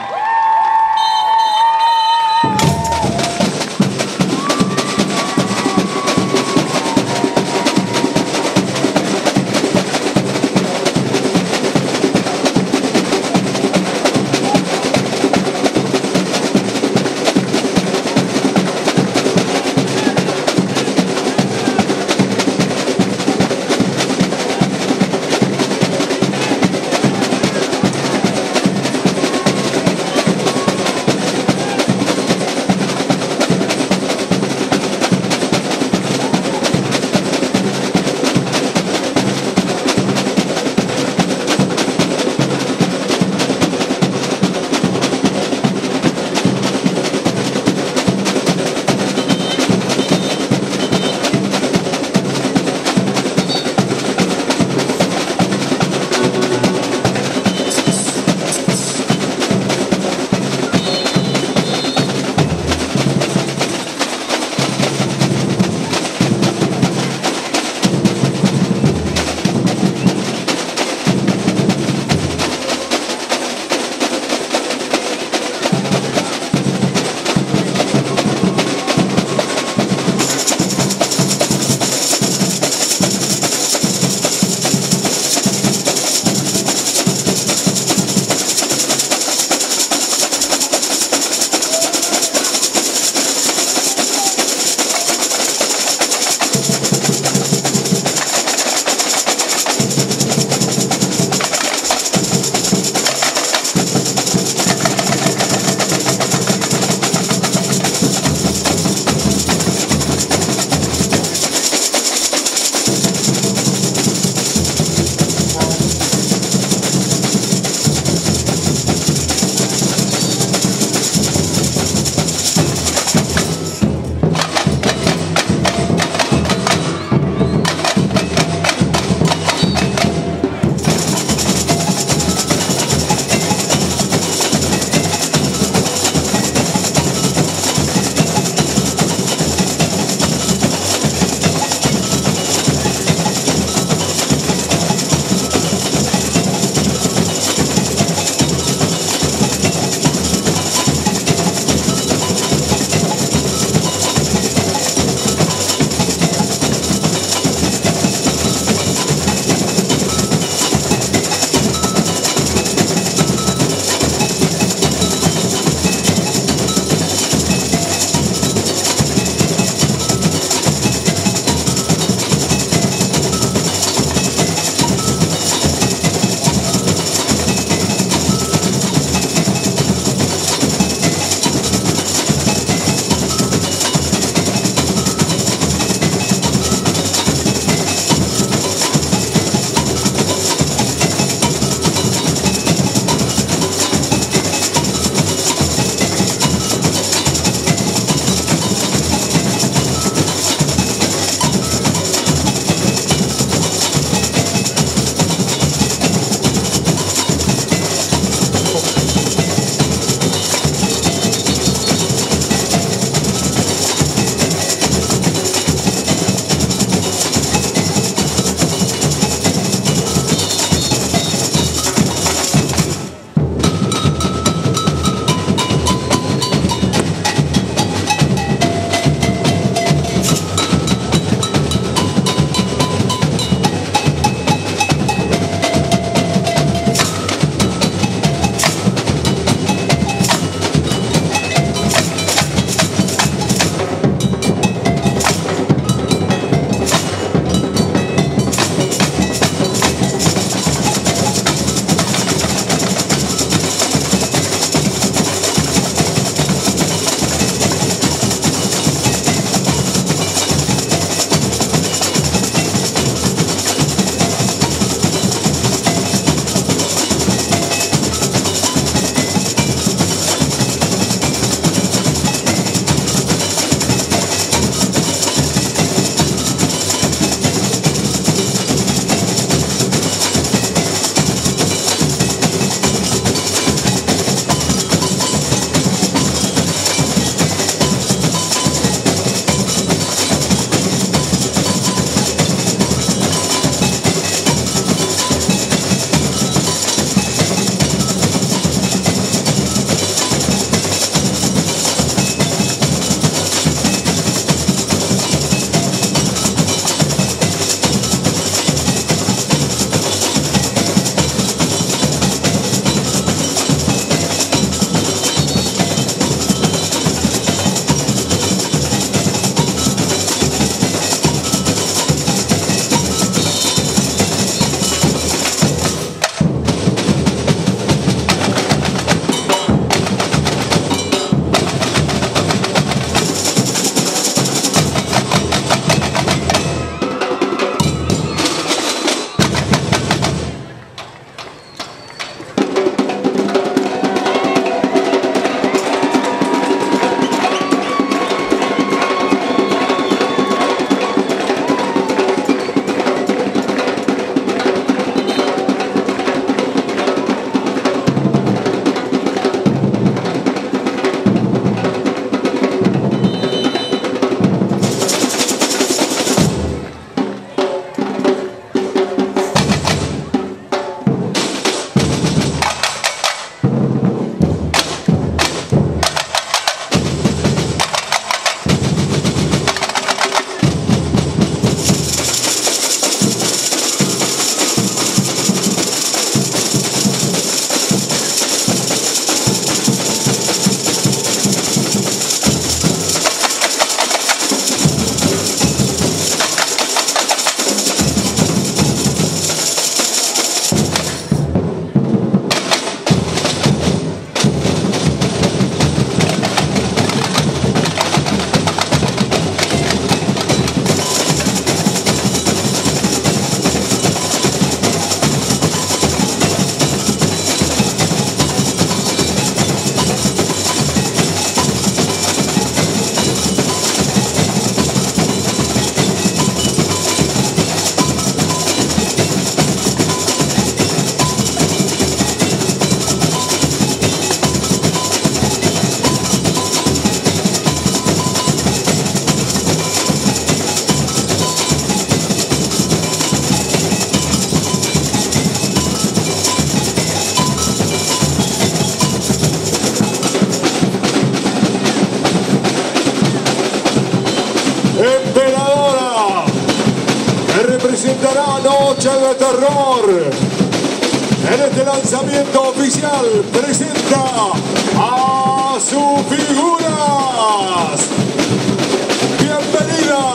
presentará Noche de Terror. En este lanzamiento oficial presenta a sus figuras. Bienvenida,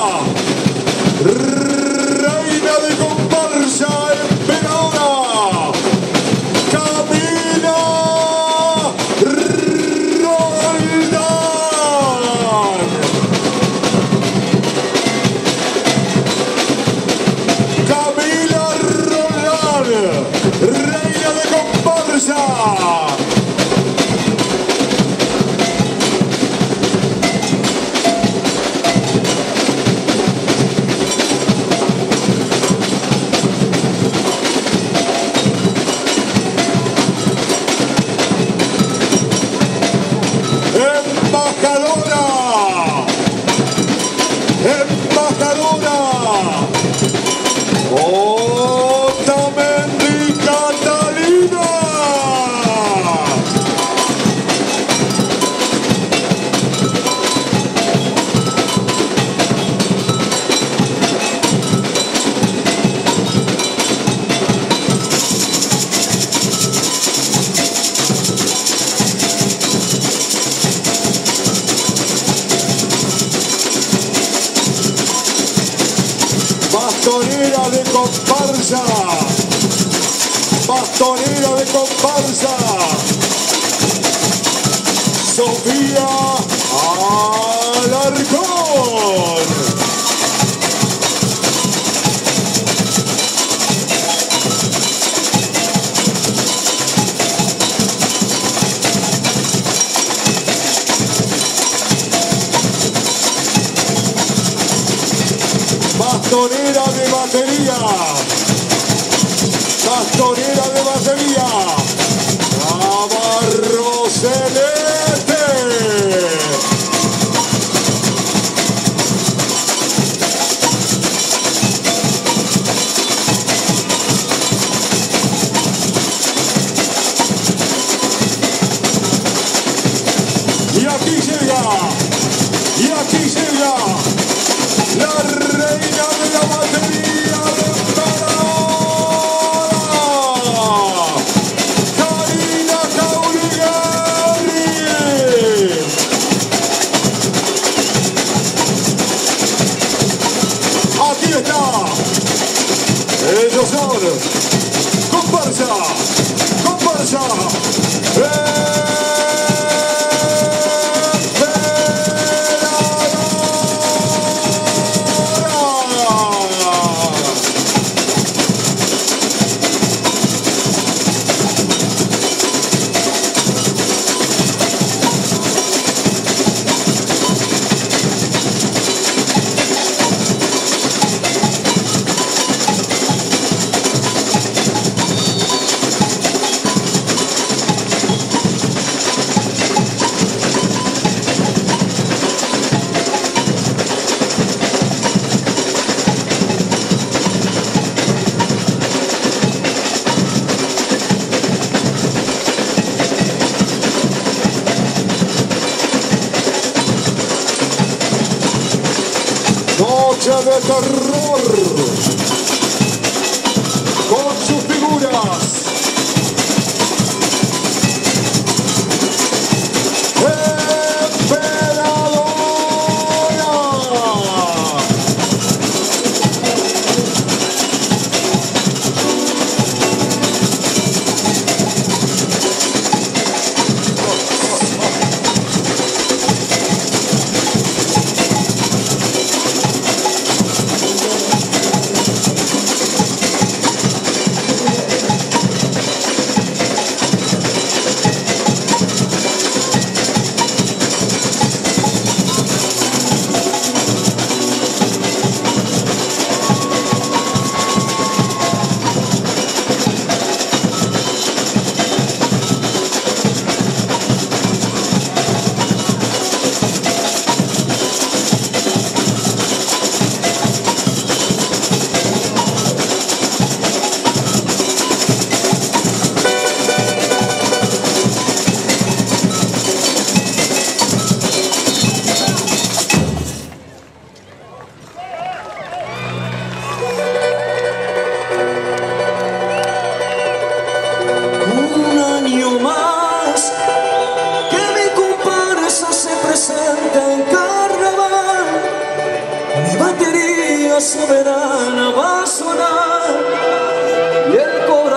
reina de comparsa, emperadora, Camila Roldán. Camila Roldán, reina de comparsa. Embajadora, embajadora, Otamendi Catalina. Bastonera de comparsa, bastonera de comparsa, Sofía Alarcón. Bastonera de batería, bastonera de batería, Navarro Celeste. Y aquí llega, y aquí llega la reina de la batería de Emperadora, Karina Caurigari. Aquí está. Ellos son comparsa, comparsa. Noche de terror con sus figuras.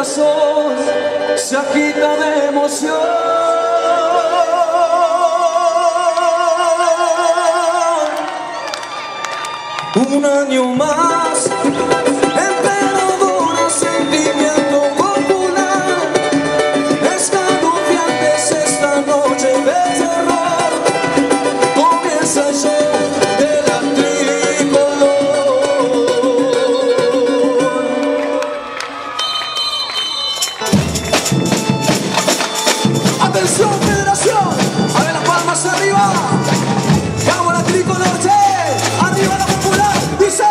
corazón se agita de emoción. Un año más, emperador, sentimiento popular. Escalofriantes esta noche de terror. Comienza el show de la tricolor. Atención, federación, a ver las palmas arriba. Vamos la tricolor, che. Arriba la popular, dice.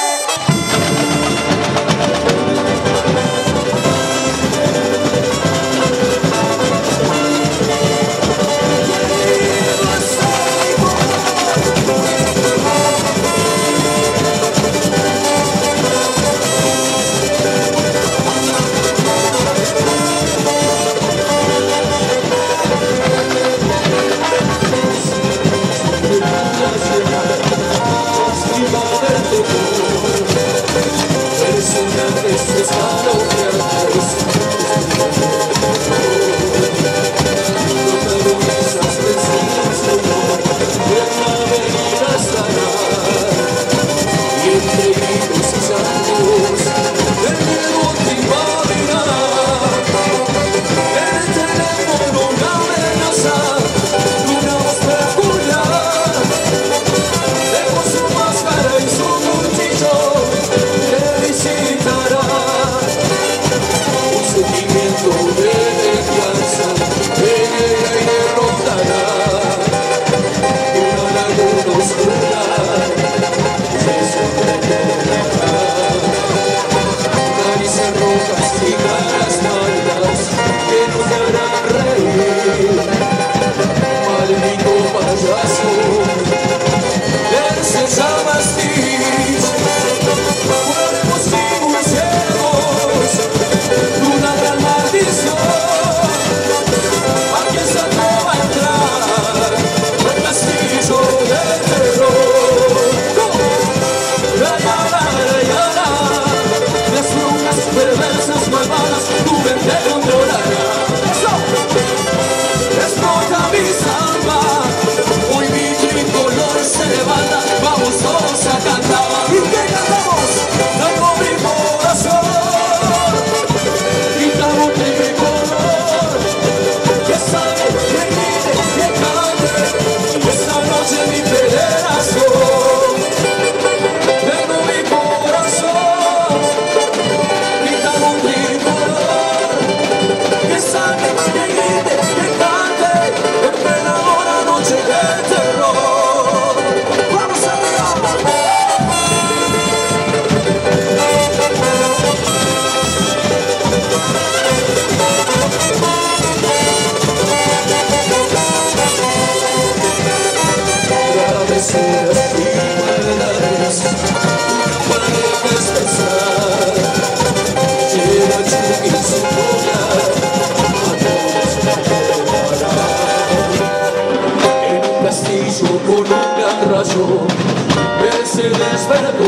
Se despertó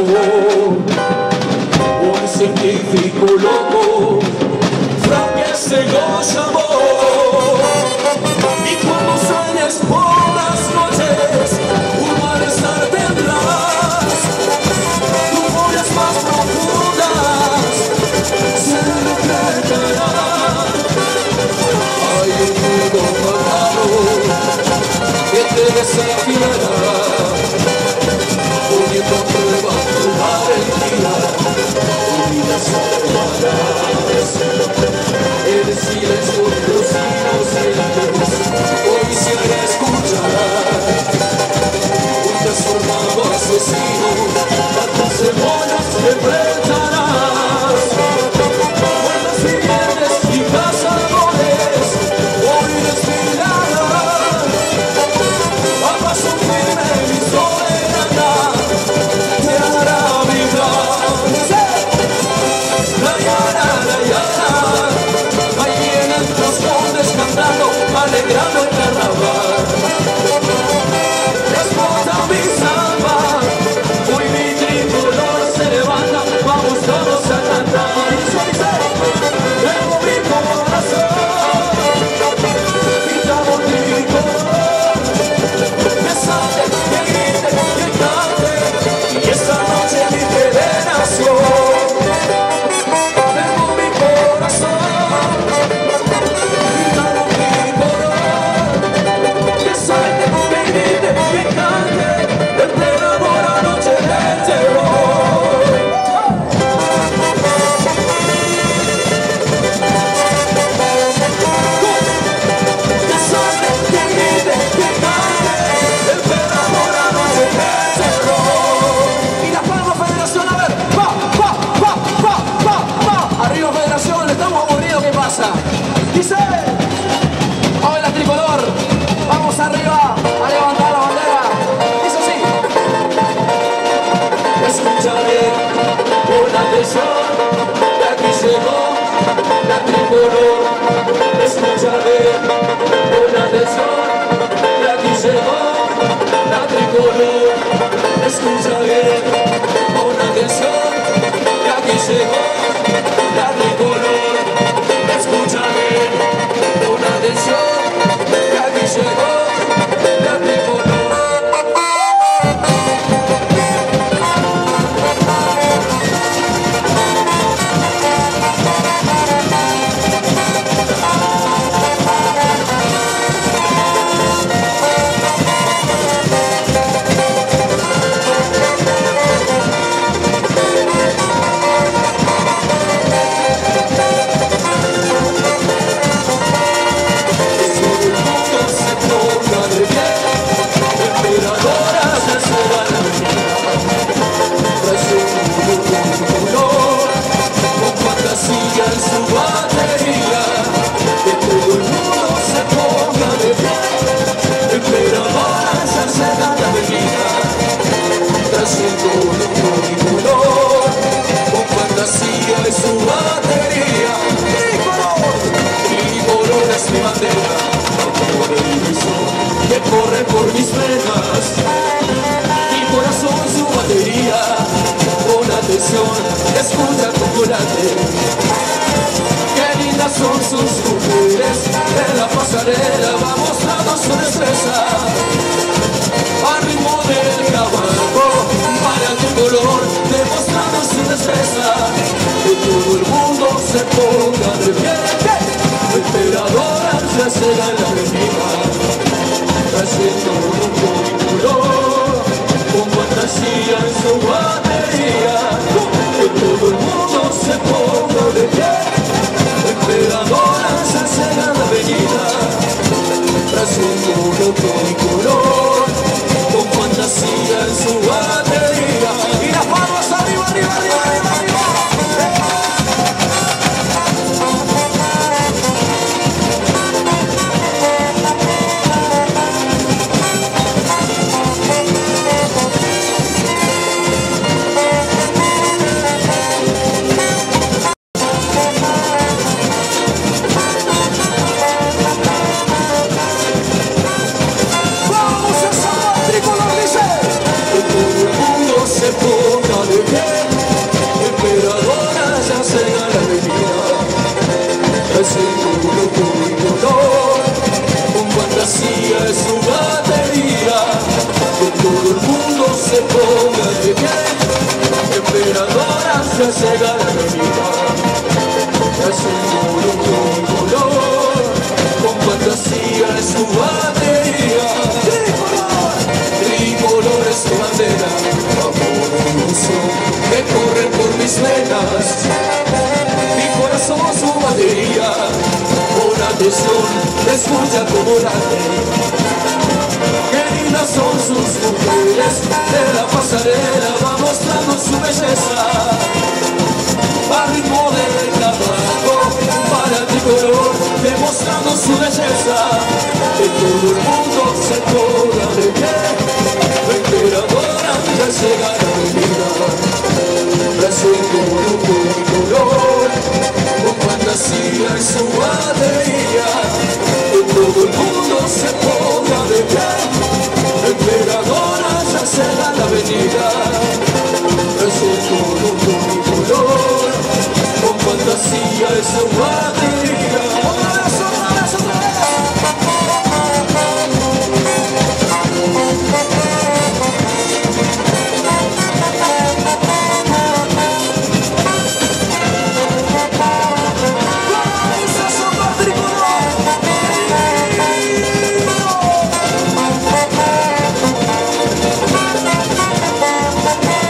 un científico loco, Frank se lo llamó. Y cuando sueñes por las noches, un malestar tendrás, tus folias más profundas se reflejarán. Hay un mundo malvado que te desafiará, poniendo a prueba tu valentía, tu vida salvarás. El silencio de los inocentes hoy se hará escuchar. Un transformado asesino a tus demonios enfrentarás. Buenas sirvientes y cazadores hoy desfilarán a paso firme y soberana. Te hará vibrar, la llana. Dice, hola tricolor, vamos arriba a levantar la bandera. Dice así. Escucharé con atención, de aquí llegó la tricolor. Escucharé con atención, de aquí llegó la tricolor. Escucharé con atención, de aquí llegó la tricolor. Escucharé con atención, de aquí llegó la tricolor. Corre por mis venas, mi corazón su batería. Con atención, escucha como late. Qué lindas son sus mujeres, en la pasarela va mostrando su destreza. Al ritmo del caballo, para el tricolor, demostrando su destreza. Que todo el mundo se ponga de pie. La emperadora ya se da la avenida. Haciendo un tricolor con fantasía en su batería. Que todo el mundo se ponga de pie. Emperadora se cega la avenida. Haciendo un tricolor con fantasía en su batería. Y las manos arriba, arriba, arriba, arriba, arriba. Con fantasía es su batería. Que todo el mundo se ponga de pie. Emperadora se cega la avenida. Haciendo un color con fantasía es su batería. Tricolor, tricolor es tu bandera. Amor hermoso que corre por mis venas. Mi corazón su batería. Con atención, escucha como late. Qué lindas son sus mujeres, de la pasarela va mostrando su belleza. Al ritmo del caballo, para el tricolor, demostrando su belleza. Que todo el mundo se ponga de pie. La emperadora ya llega la avenida. Haciendo un tricolor con fantasía en su batería. Que todo el mundo se ponga de pie. La emperadora ya se da la avenida. Haciendo un tricolor con fantasía en su batería. Otra vez, otra vez, otra vez. Tricolor.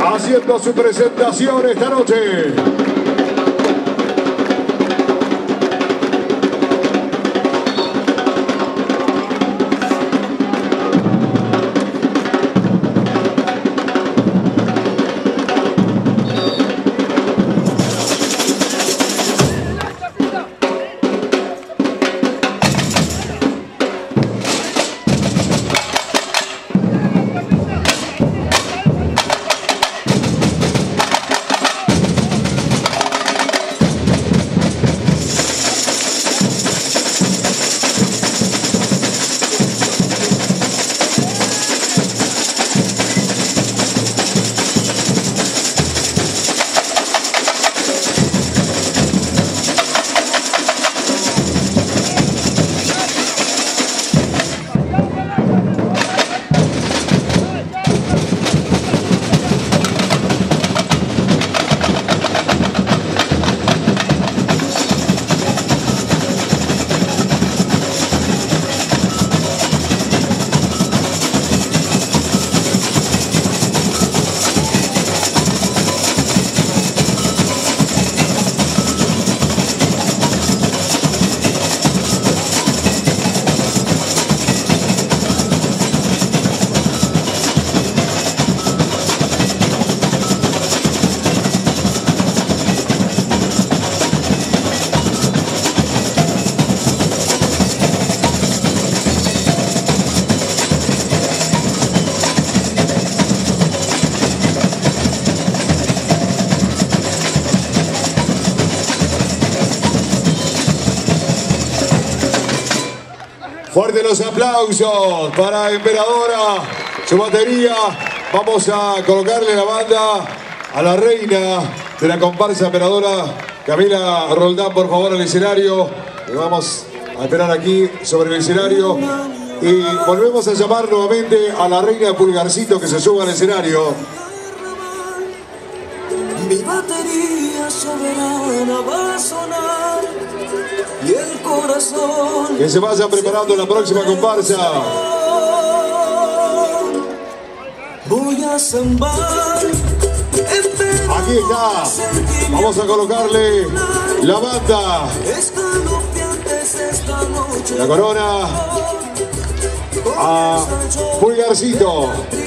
haciendo su presentación esta noche. Fuerte los aplausos para Emperadora, su batería. Vamos a colocarle la banda a la reina de la comparsa Emperadora, Camila Roldán, por favor, al escenario. Le vamos a esperar aquí sobre el escenario. Y volvemos a llamar nuevamente a la reina de Pulgarcito que se suba al escenario. Mi batería soberana va a sonar y el corazón que se vaya preparando la próxima comparsa. Voy a zambar. Aquí está. Vamos a colocarle la banda, la corona a Pulgarcito,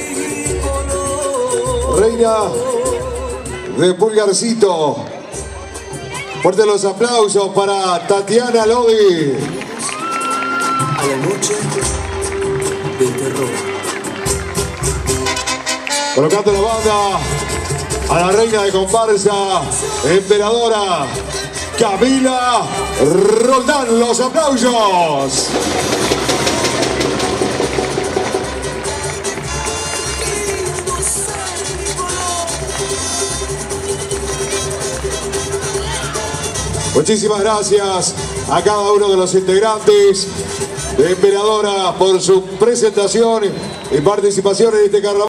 reina de Pulgarcito. Fuerte los aplausos para Tatiana Lodi. A la noche del terror. Colocando la banda a la reina de comparsa, Emperadora, Camila Roldán. Los aplausos. Muchísimas gracias a cada uno de los integrantes de Emperadora por su presentación y participación en este carnaval.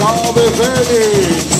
Ave Fénix.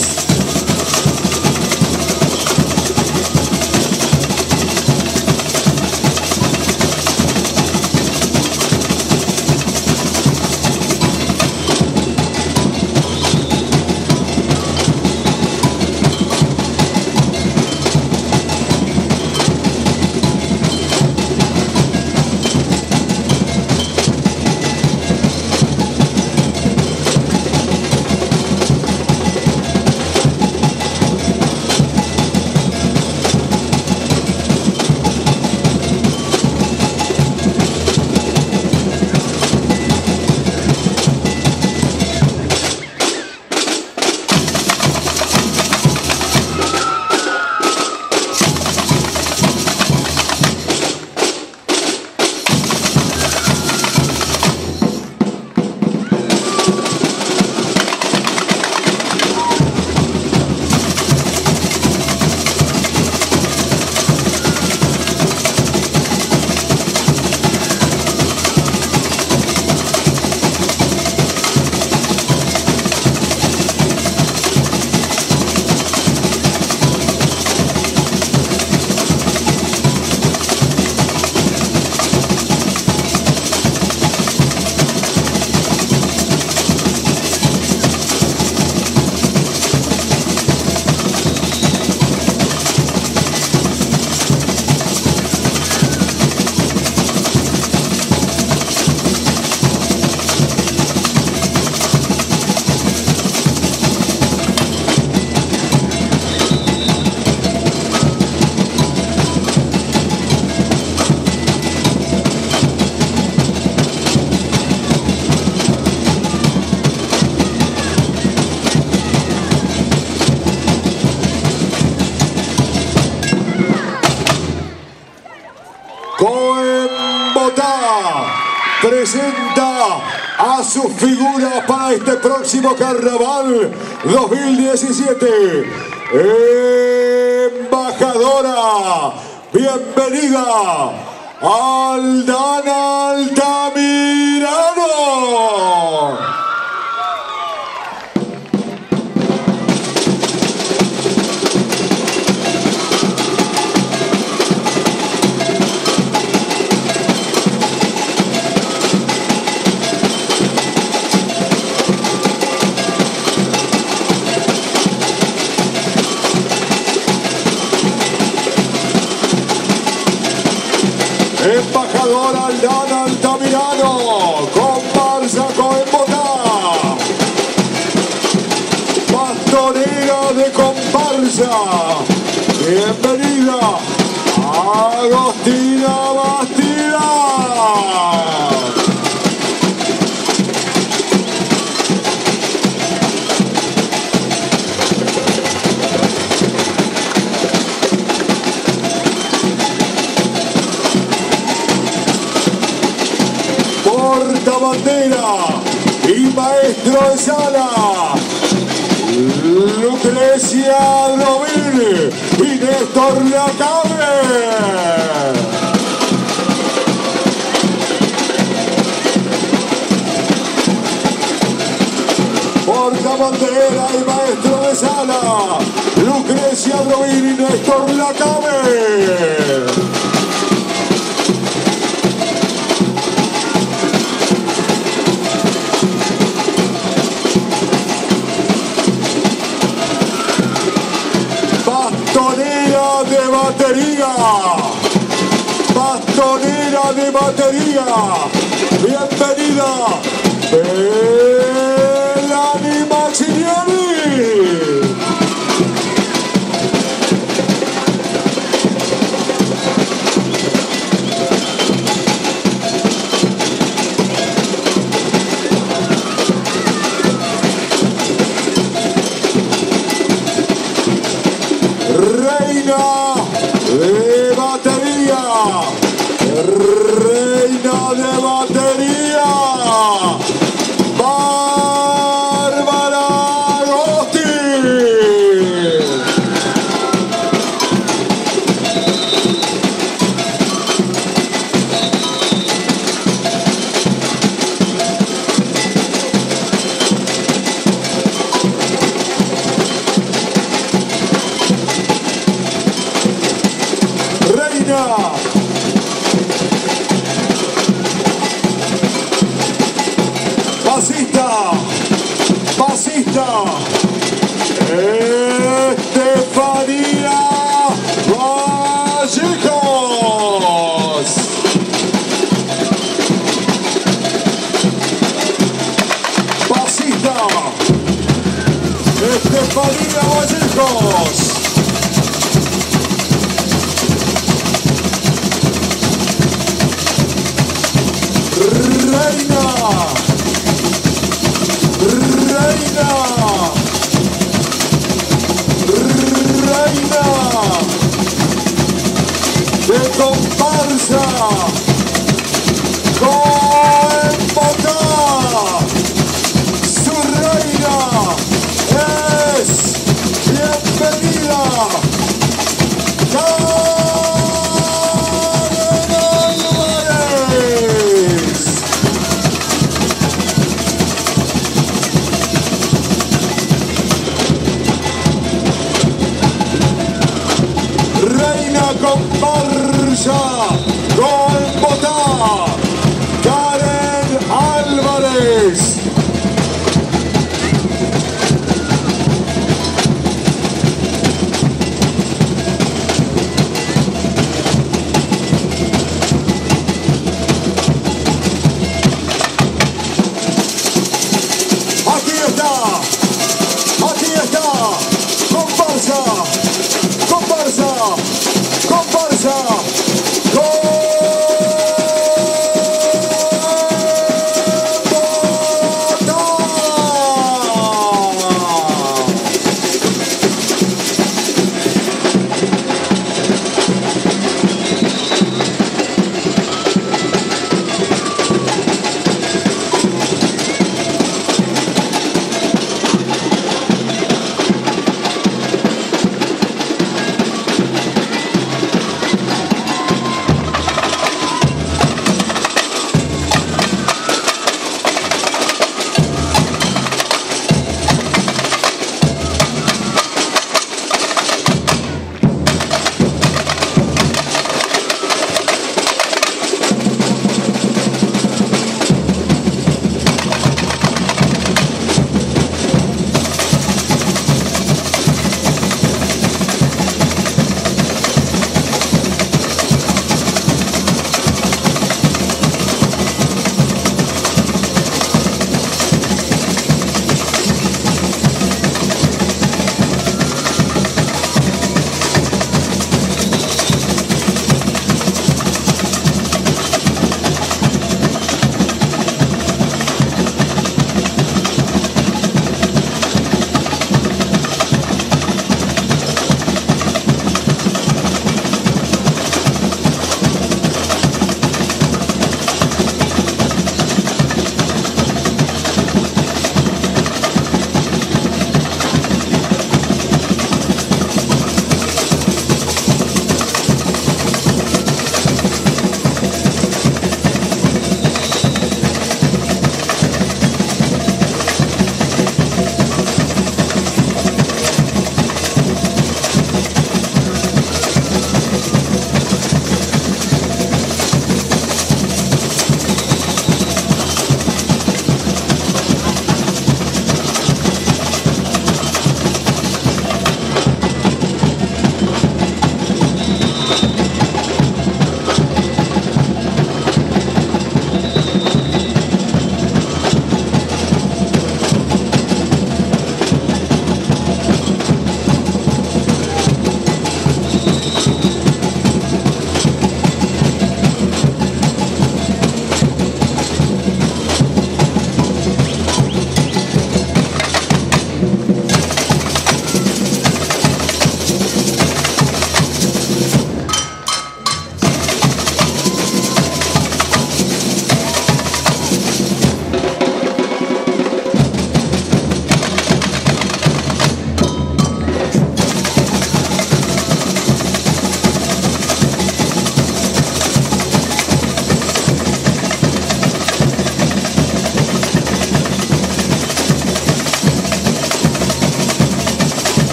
Presenta a sus figuras para este próximo Carnaval dos mil diecisiete. Embajadora, bienvenida, Aldana Altamirano. Embajadora Aldana Altamirano, comparsa Coembotá, pastorera de comparsa, bienvenida, Agostina Bastida. Bandera y maestro de sala, Lucrecia Drovin y Néstor Lacabe. Portabandera y maestro de sala, Lucrecia Drovin y Néstor Lacabe. Bastonera de batería, bastonera de batería, bienvenida, Melanie Maximiani. Reina de batería, reina de batería, va está Estefanía Vallejos. Pasita Estefanía Vallejos. Reina, reina, reina de comparsa con Bogotá. Su reina es bienvenida. Comparsa con Bogotá, Karen Álvarez. Aquí está, aquí está, comparsa, comparsa. Comparsa,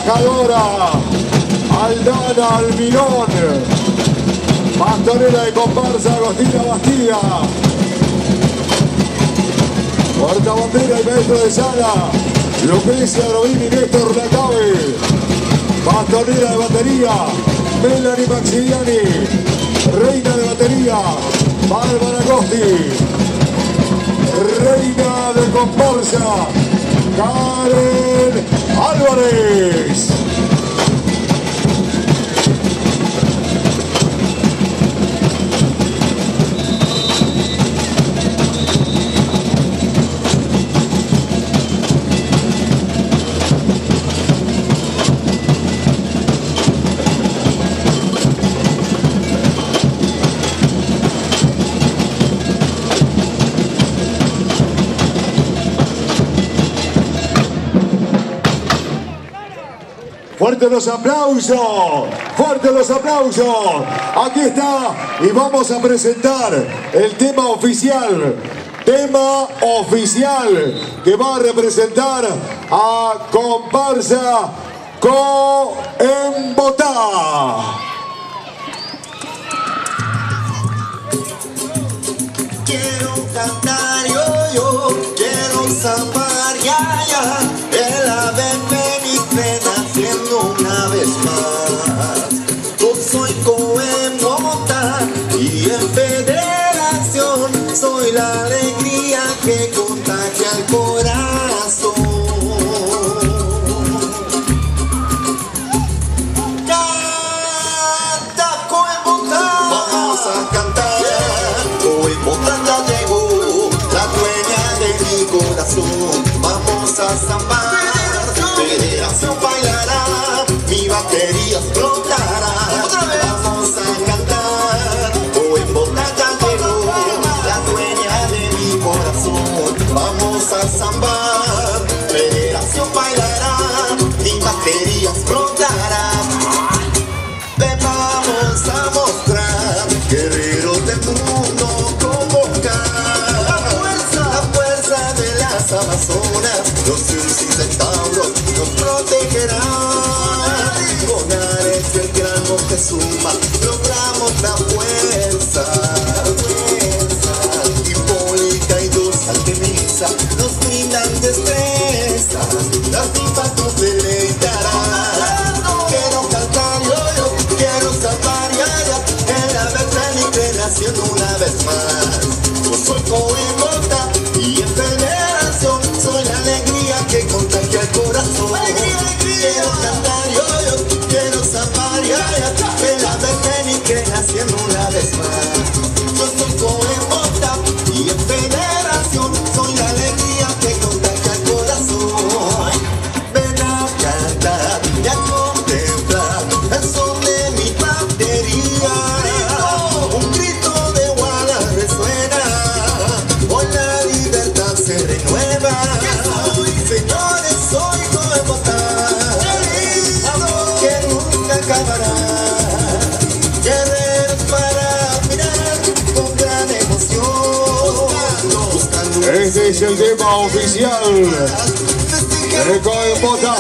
embajadora Aldana Almirón, pastorela de comparsa Agostina Bastida, portabandera y maestro de sala Lucrecia Robini Néstor Lacabe, pastorela de batería Melanie Maximiani, reina de batería Bárbara Costi, reina de comparsa Karen Álvarez. Fuerte los aplausos, fuerte los aplausos. Aquí está y vamos a presentar el tema oficial, tema oficial que va a representar a comparsa Coembotá. Quiero cantar yo, yo, quiero zapar ya, ya, el ave feliz naciendo una vez más. Yo soy Coembotá y en federación soy la alegría que contagia el corazón. Canta Coembotá, vamos a cantar. Coembotá ya llegó, la dueña de mi corazón. Vamos a zambar. Federación bailará, mi batería explotará. Vamos a cantar, Coembotá ya llegó, la dueña de mi corazón. Vamos a zambar, Federación bailará, mi batería explotará. Le vamos a mostrar, guerreros del mundo, convocar la fuerza, la fuerza de las Amazonas, los Circis centauros nos protegerán. Con Ares el gran Moctezuma logramos la fuerza, la fuerza. Hipólita y dos Artemisa nos brindan destreza, las ninfas nos deleitarán. Quiero cantar yo, yo, quiero salvar ya, ya, el ave feliz naciendo una vez más. Yo soy Coembotá y en federación soy la alegría que contagia el corazón. Quiero cantar yo, yo, quiero zapar ya, ya, el ave feliz que naciendo una vez más. Yo soy Coembotá y en federación soy la alegría que contagia el corazón. Ven a cantar y a contemplar el son de mi batería. Un grito de guala resuena, hoy la libertad se renueva. Señores, soy Coembotá, que nunca acabará. Guerreros para mirar con gran emoción. Este es el tema oficial de Coembotá.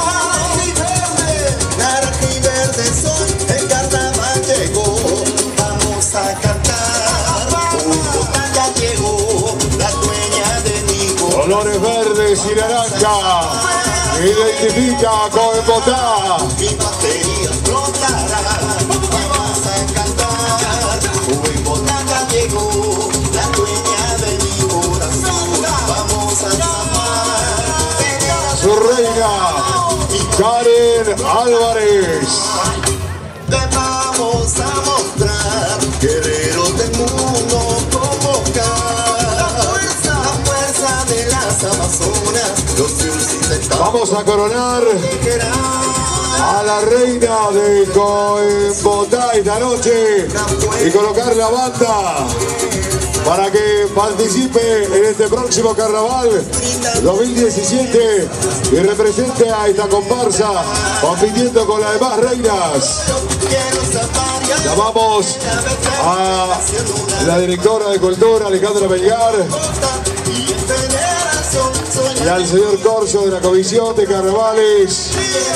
Naranja y verde soy, el carnaval llegó. Vamos a cantar, Coembotá ya llegó, la dueña de mi corazón. Colores verdes y naranja identifica a Coembotá. Mi batería explotará. Vamos a cantar, Coembotá ya llegó, la dueña de mi corazón. Vamos a llamar Su reina Karen Álvarez. Le vamos a mostrar, guerreros del mundo, convocar la fuerza, la fuerza de las Amazonas, los Circis centauros. Vamos a coronar a la reina de Coembotá esta noche y colocar la banda para que participe en este próximo carnaval dos mil diecisiete y represente a esta comparsa compitiendo con las demás reinas. Llamamos a la directora de Cultura, Alejandra Melgar, y al señor Corso de la Comisión de Carnavales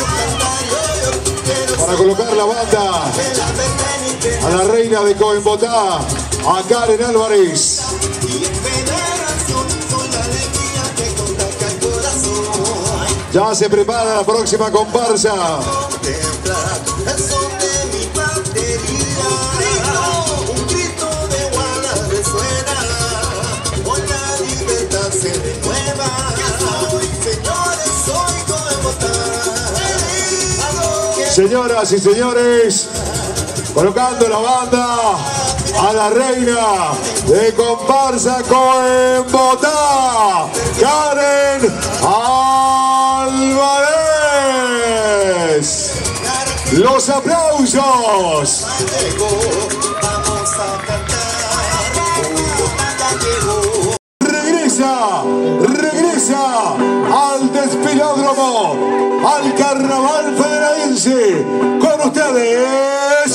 para colocar la banda a la reina de Coembotá, a Karen Álvarez. Ya se prepara la próxima comparsa. Señoras y señores, colocando la banda a la reina de comparsa Coembotá, Karen Álvarez. Los aplausos. Regresa, regresa al desfilódromo, al carnaval federalense. Con ustedes,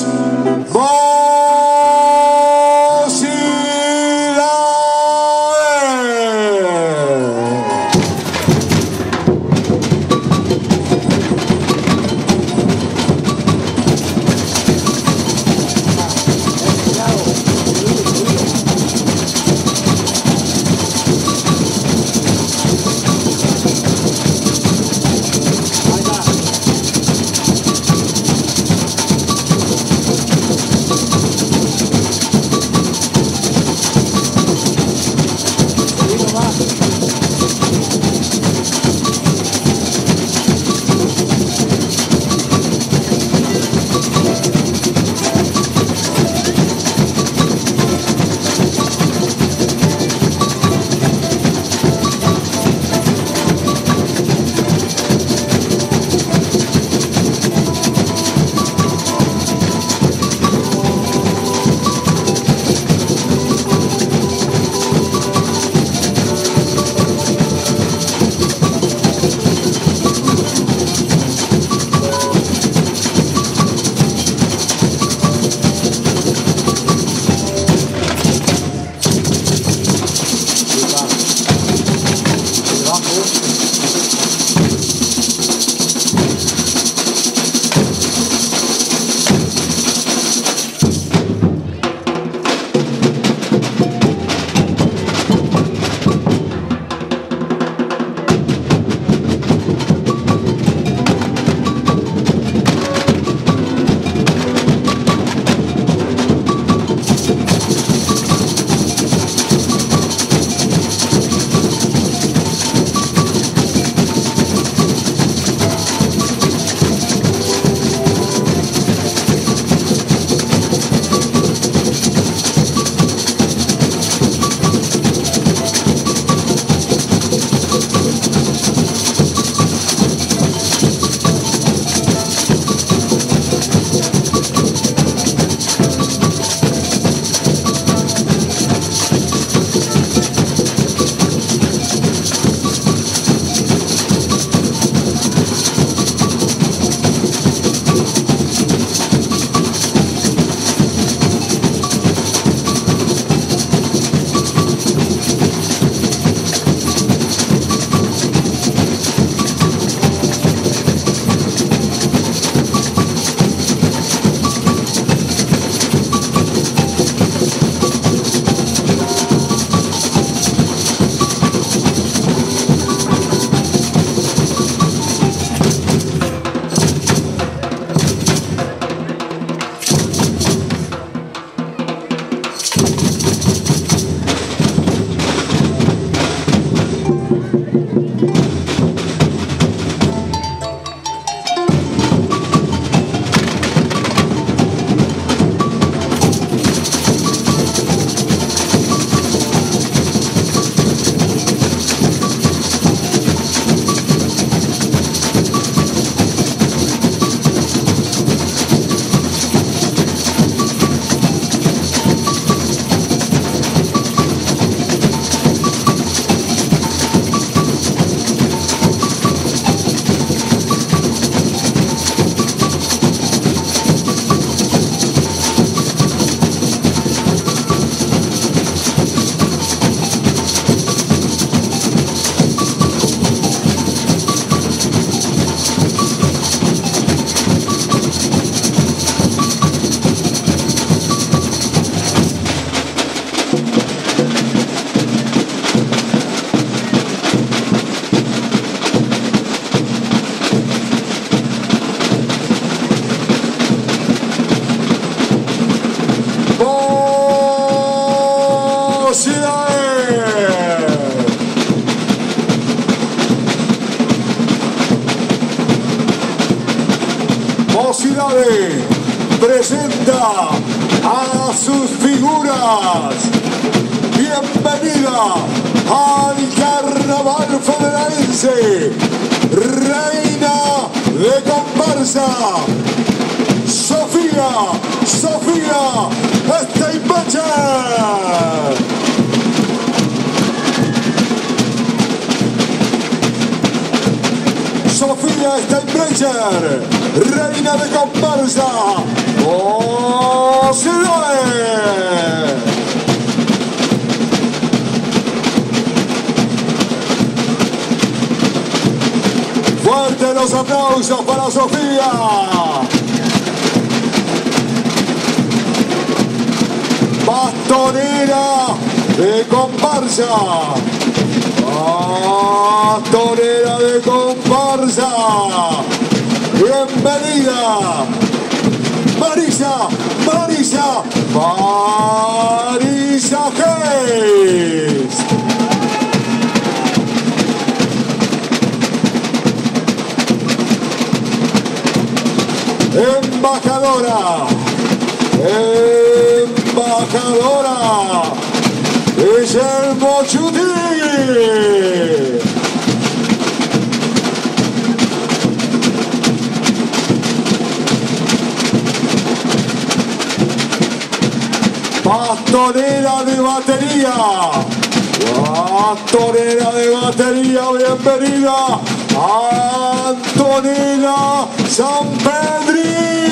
Mocidades presenta a sus figuras. Bienvenida al Carnaval Federense, reina de comparsa, Sofía, Sofía Steinbrecher. Sofía Steinbrecher, reina de comparsa, Mocidades. Fuerte los aplausos para Sofía. Bastonera de comparsa. Bastonera de comparsa. Bienvenida. Marisa, Marisa, Marisa Hayes. Embajadora, embajadora, es el Mochutí. Bastonera de batería, bastonera de batería, bienvenida Antonella Sanpedri.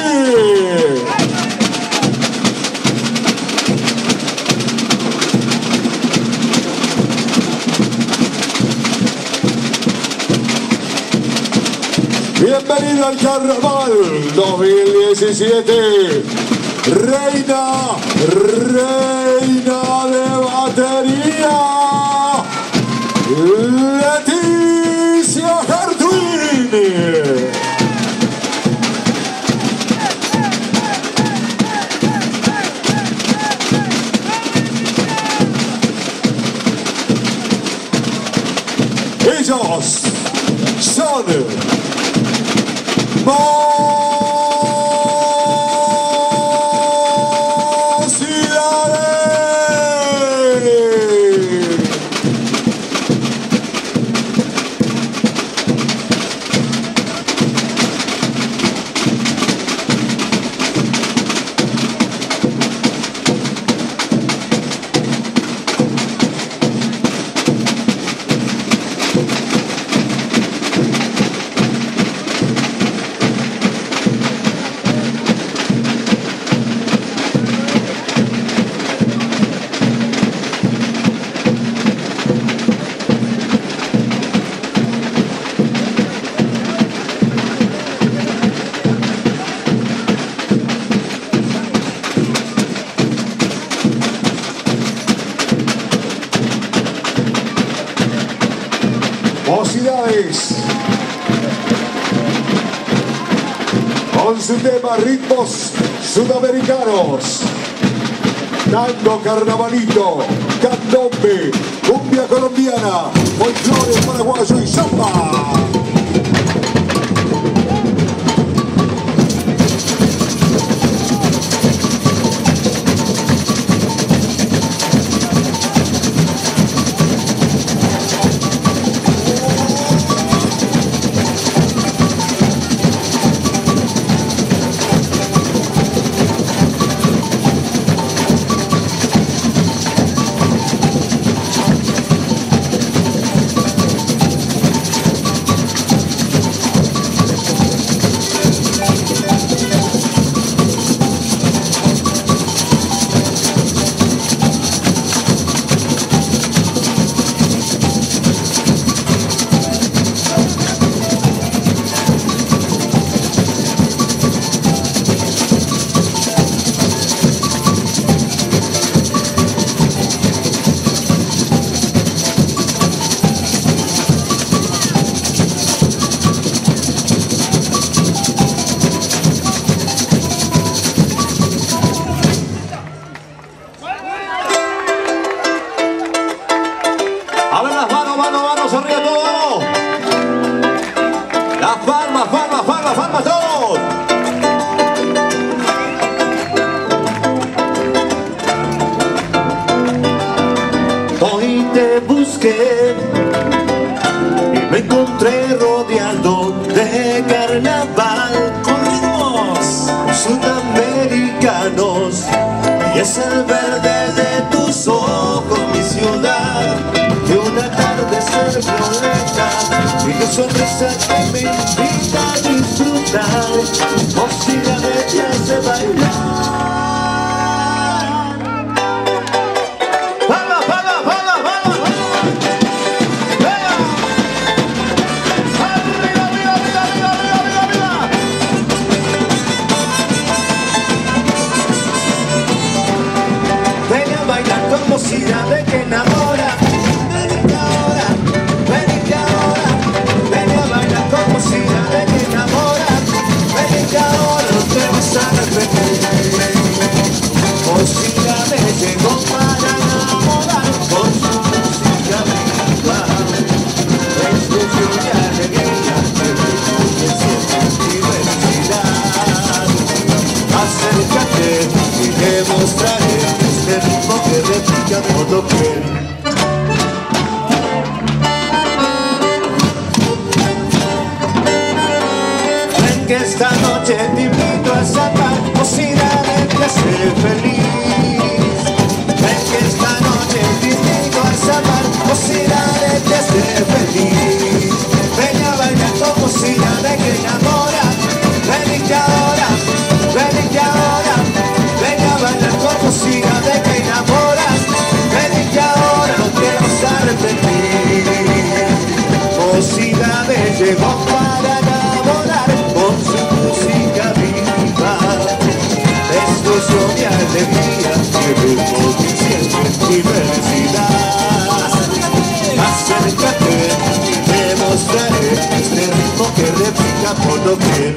Bienvenida al Carnaval dos mil diecisiete. Reina, reina de batería, Leticia Gertruini. Ellos son Mocidades con su tema ritmos sudamericanos, tango, carnavalito, candombe, cumbia colombiana, folclore paraguayo y samba. Las palmas, palmas, palmas, palmas todos. me encontré rodeado de carnaval con ritmos sudamericanos, y es el verde de tus ojos mi ciudad, de una tarde ser violeta y tu sonrisa que me invita a disfrutar, música me hace bailar. Velocidad que enamora, venite ahora, venite ahora, ven a bailar con música de que enamora, venite ahora, no te vas a arrepentir. Música me llegó para enamorar con su música viva, explosión de alegría, que siente diversidad. Acércate y te mostraré este ritmo que replica por doquier. Ven que esta noche te invito a salvar, música que hace feliz. Ven que esta noche te invito a salvar, música que hace feliz. Ven a bailar con música de que enamora, venite ahora, venite ahora. Ven a bailar con música de que enamoras, venite ahora, no te vas a arrepentir. Música de llegó para enamorar con su música viva, explosión de alegría, que ritmo que siente diversidad. Acércate y te mostraré este ritmo que replica por doquier.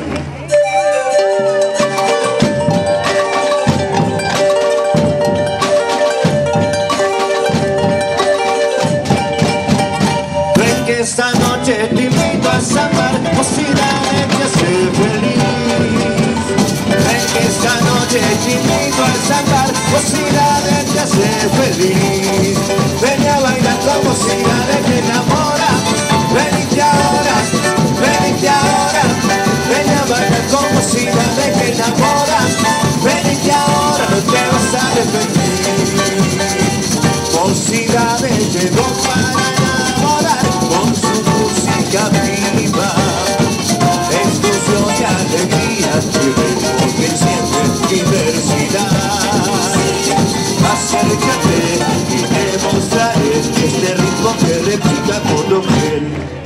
Esta noche te invito a salvar, música que hace feliz. Ven que esta noche te invito a salvar, música que hace feliz. Ven a bailar con música de que enamora, venite ahora, venite ahora. Ven a bailar con música de que enamora, venite ahora, no te vas a arrepentir. Música de llegó para enamorar con su música viva, explosión de alegría, y ritmo que siente diversidad. Acércate y te mostraré este ritmo que replica por doquier.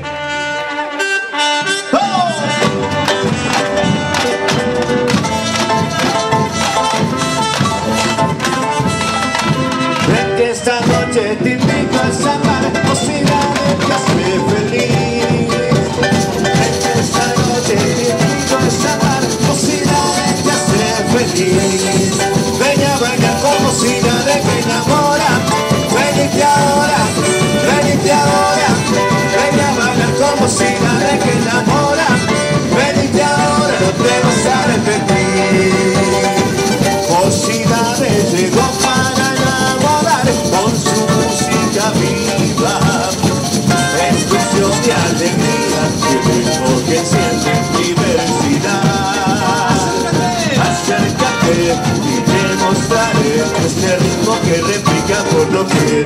Ven que esta noche te invito a salvar, música que hace feliz. Ven que esta noche te invito a salvar, música que hace feliz. Ven a bailar con música de que enamora, venite ahora, venite ahora. Ven a bailar con música de que enamora, venite ahora, no te vas a arrepentir. Música de llegó para enamorar con su música viva, explosión de alegría, y ritmo que siente diversidad. Acércate y te mostraré este ritmo que replica por doquier.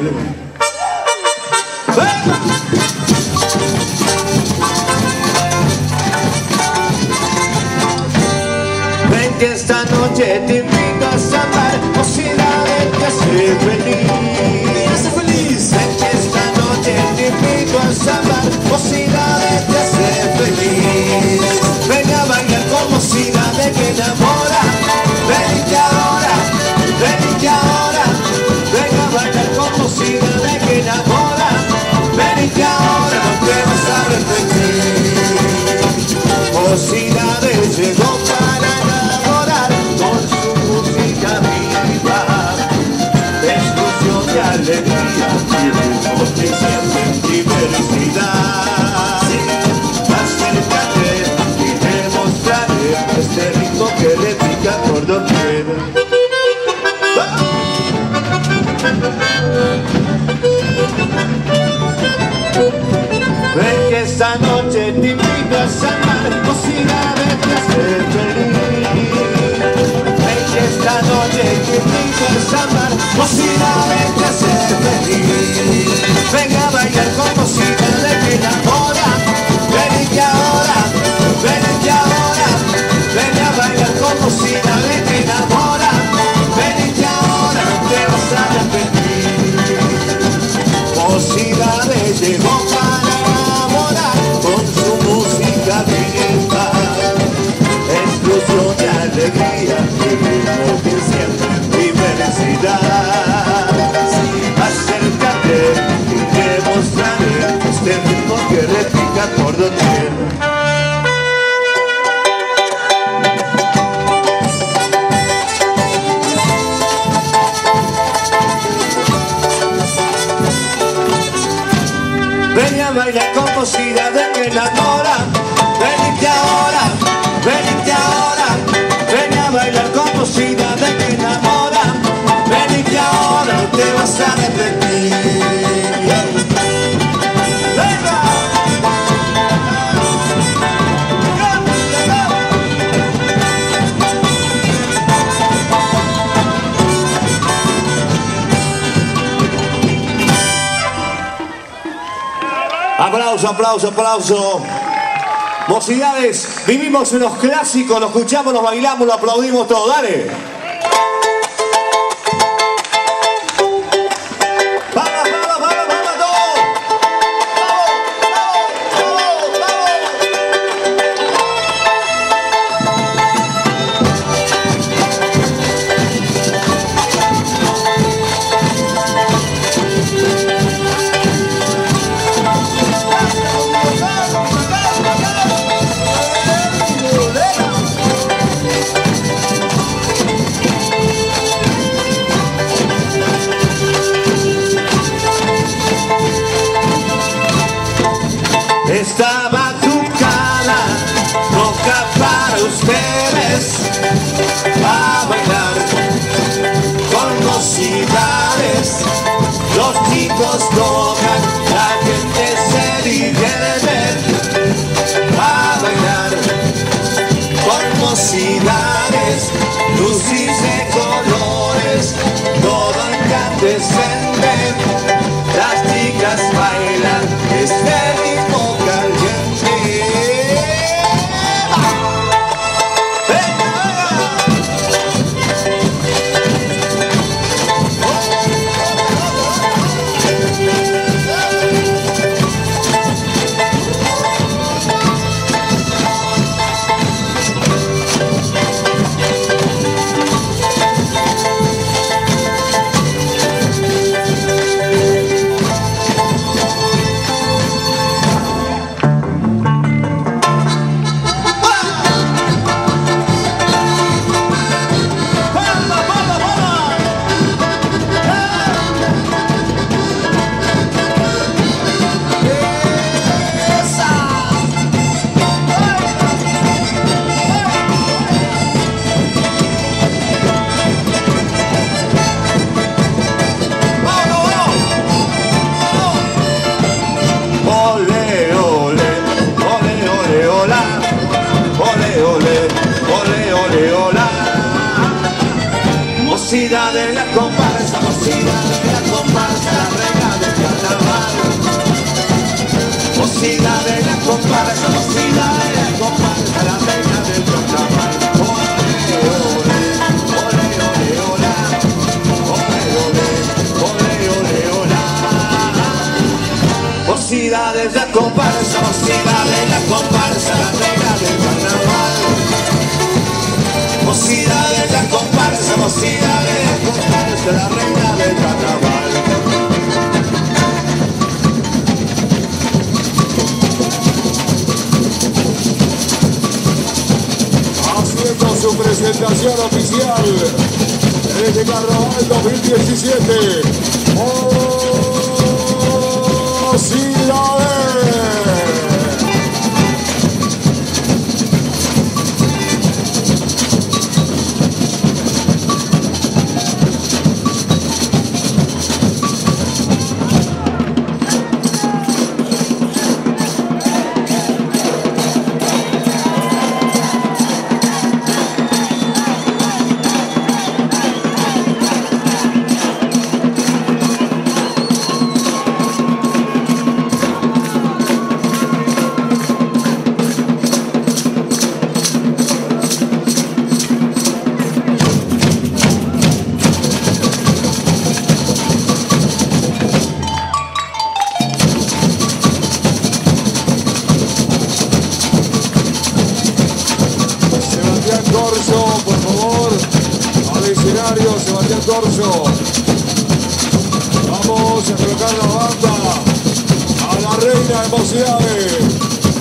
Ven que esta noche te invito a salvar, música que hace feliz. Ven que esta noche te invito a salvar, música que hace feliz. Ven a bailar con música de que enamora, venite ahora, venite ahora. Ven a bailar con música de que enamora, venite ahora, no te vas a arrepentir. Música de llegó para enamorar con su Ven que esta noche te invito a sanar, posibilidades de hacer feliz. Ven que esta noche te invito a sanar, posibilidades de hacer feliz. Venga a bailar con música de que enamora. Ven que ahora, ven que ahora, ven a bailar con música de que enamora. Ven que ahora te vas a arrepentir. Posibilidades llegó para enamorar con su música directa. Explosión de alegría, de ritmo que siempre diversidad. Acércate y te mostraré este ritmo que repica por doquier. Ven a bailar con música de que enamora. Venite ahora, venite ahora. Ven a bailar con música de que enamora. Venite ahora, no te vas a arrepentir. ¡Venga! Aplauso, aplauso, aplauso. Mocidades, vivimos unos clásicos, lo escuchamos, los bailamos, lo aplaudimos todo. Dale. Vamos, vamos, vamos, vamos todos. Vamos, vamos, Esta batucada toca para ustedes, a bailar con mocidades. Los chicos tocan, la gente se divierte, a bailar con mocidades. Luces de colores, todo incandescente. Las chicas bailan este ritmo caliente. Mocida de la comparsa, mocida de la comparsa, la reina del carnaval. Mocida de la comparsa, mocida de la comparsa, la reina del carnaval. Ole, ole, ole, ole, ola. Ole, ole, ole, ole, ola. Mocida de la comparsa, mocida de la comparsa, la reina del carnaval. Mocida de la comparsa, mocida de la comparsa, la reina del carnaval. Haciendo su presentación oficial en este carnaval dos mil diecisiete. Mocidades. escenario, Sebastián Corso. Vamos a colocar la banda a la reina de Emociones.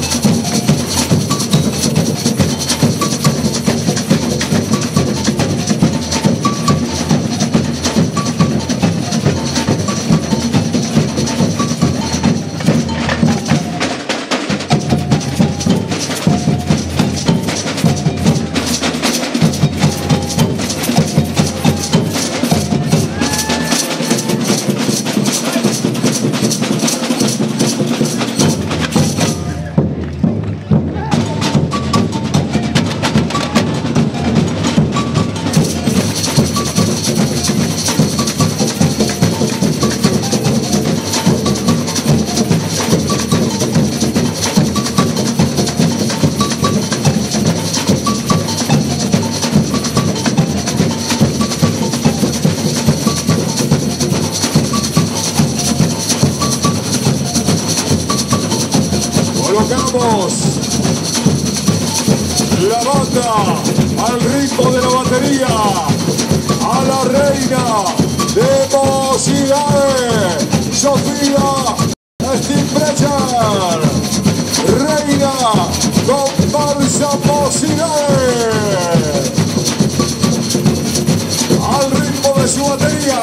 Colocamos la banda al ritmo de la batería, a la reina de Emociones, Sofía Steinbrecher, reina comparsa Emociones, al ritmo de su batería.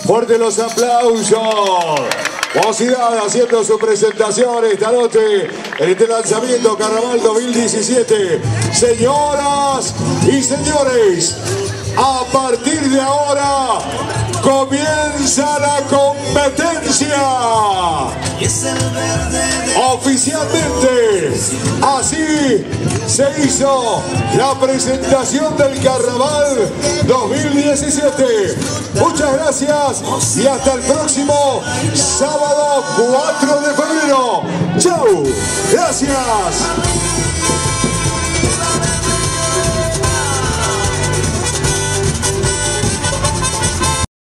Fuerte los aplausos. Mocidad haciendo su presentación esta noche en este lanzamiento Carnaval dos mil diecisiete. Señoras y señores, a partir de ahora comienza la competencia. Oficialmente, así se hizo la presentación del Carnaval dos mil diecisiete. Muchas gracias y hasta el próximo sábado cuatro de febrero. ¡Chau! ¡Gracias!